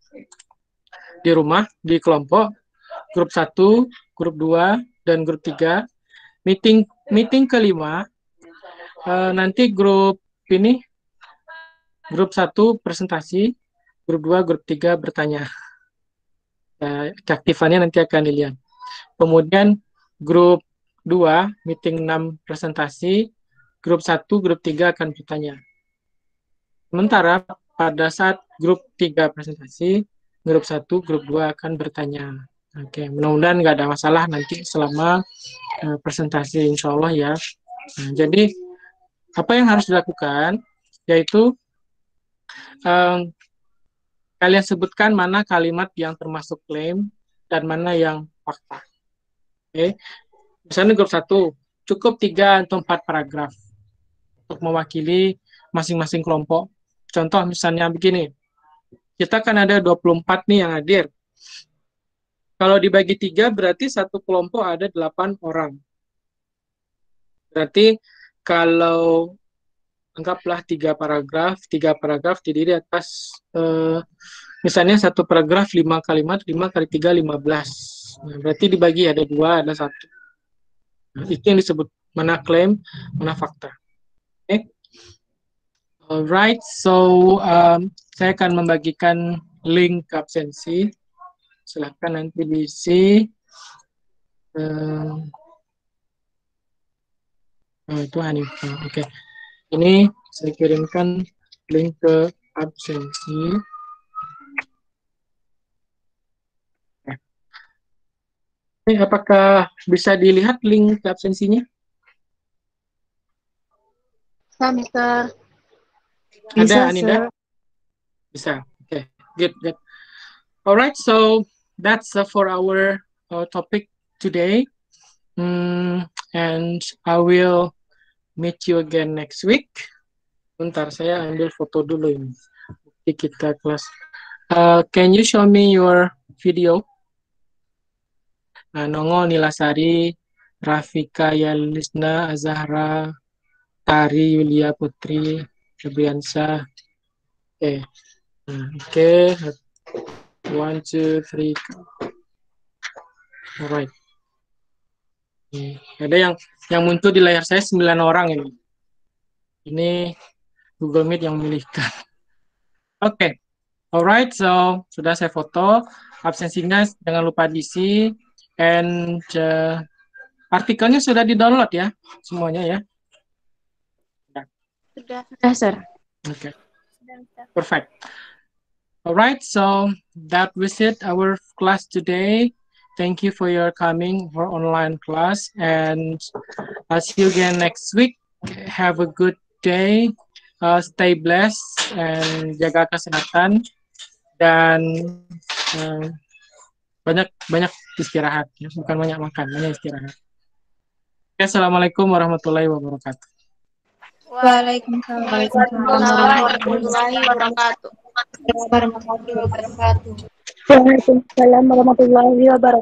[SPEAKER 1] di rumah, di kelompok, grup satu, grup dua, dan grup tiga. Meeting meeting kelima, eh, nanti grup ini, grup satu presentasi, grup dua, grup tiga bertanya. Uh, keaktifannya nanti akan dilihat. Kemudian grup dua, meeting enam presentasi, grup satu, grup tiga akan bertanya. Sementara pada saat grup tiga presentasi, grup satu, grup dua akan bertanya. Oke, mudah-mudahan nggak ada masalah nanti selama uh, presentasi, insya Allah ya. Nah, jadi, apa yang harus dilakukan, yaitu um, kalian sebutkan mana kalimat yang termasuk klaim dan mana yang fakta. Oke, misalnya grup satu, cukup tiga atau empat paragraf untuk mewakili masing-masing kelompok. Contoh misalnya begini, kita kan ada dua puluh empat nih yang hadir. Kalau dibagi tiga berarti satu kelompok ada delapan orang. Berarti kalau anggaplah tiga paragraf, tiga paragraf terdiri atas eh, misalnya satu paragraf lima kalimat, lima kali tiga, lima belas. Nah, berarti dibagi ada dua, ada satu. Nah, itu yang disebut mana klaim, mana fakta. Oke. Okay. Alright, so um, saya akan membagikan link absensi. Silahkan nanti diisi. Um, oh, itu Hanifah. Oke. Okay. Ini saya kirimkan link ke absensi. Eh, apakah bisa dilihat link ke absensinya?
[SPEAKER 2] Bisa, Mister.
[SPEAKER 1] Ada,
[SPEAKER 2] Bisa,
[SPEAKER 1] Aninda?
[SPEAKER 2] sir.
[SPEAKER 1] Bisa. Oke, okay. Good, good. Alright, so that's uh, for our uh, topic today. Mm, and I will meet you again next week. Bentar, saya ambil foto dulu ini. Di kita kelas. Uh, can you show me your video? Nah, Nongol, Nilasari, Rafika, Yalisna, Azahra, Tari, Yulia Putri, Febriansa. Oke. Okay. Nah, oke. Okay. One, two, three. Alright. Hmm. Ada yang yang muncul di layar saya sembilan orang ini. Ini Google Meet yang memilihkan. Oke. Okay. Alright, so sudah saya foto. Absensinya jangan lupa diisi. And uh, artikelnya sudah di-download ya, semuanya ya.
[SPEAKER 2] Sudah, sudah, sir.
[SPEAKER 1] Oke. Okay. Perfect. Alright, so that was it, our class today. Thank you for your coming for online class, and I'll see you again next week. Have a good day. Uh, stay blessed and jaga kesehatan, dan uh, banyak banyak istirahat, ya. Bukan banyak makan, banyak istirahat. Assalamualaikum warahmatullahi wabarakatuh.
[SPEAKER 10] Waalaikumsalam warahmatullahi wabarakatuh.
[SPEAKER 2] Waalaikumsalam warahmatullahi wabarakatuh.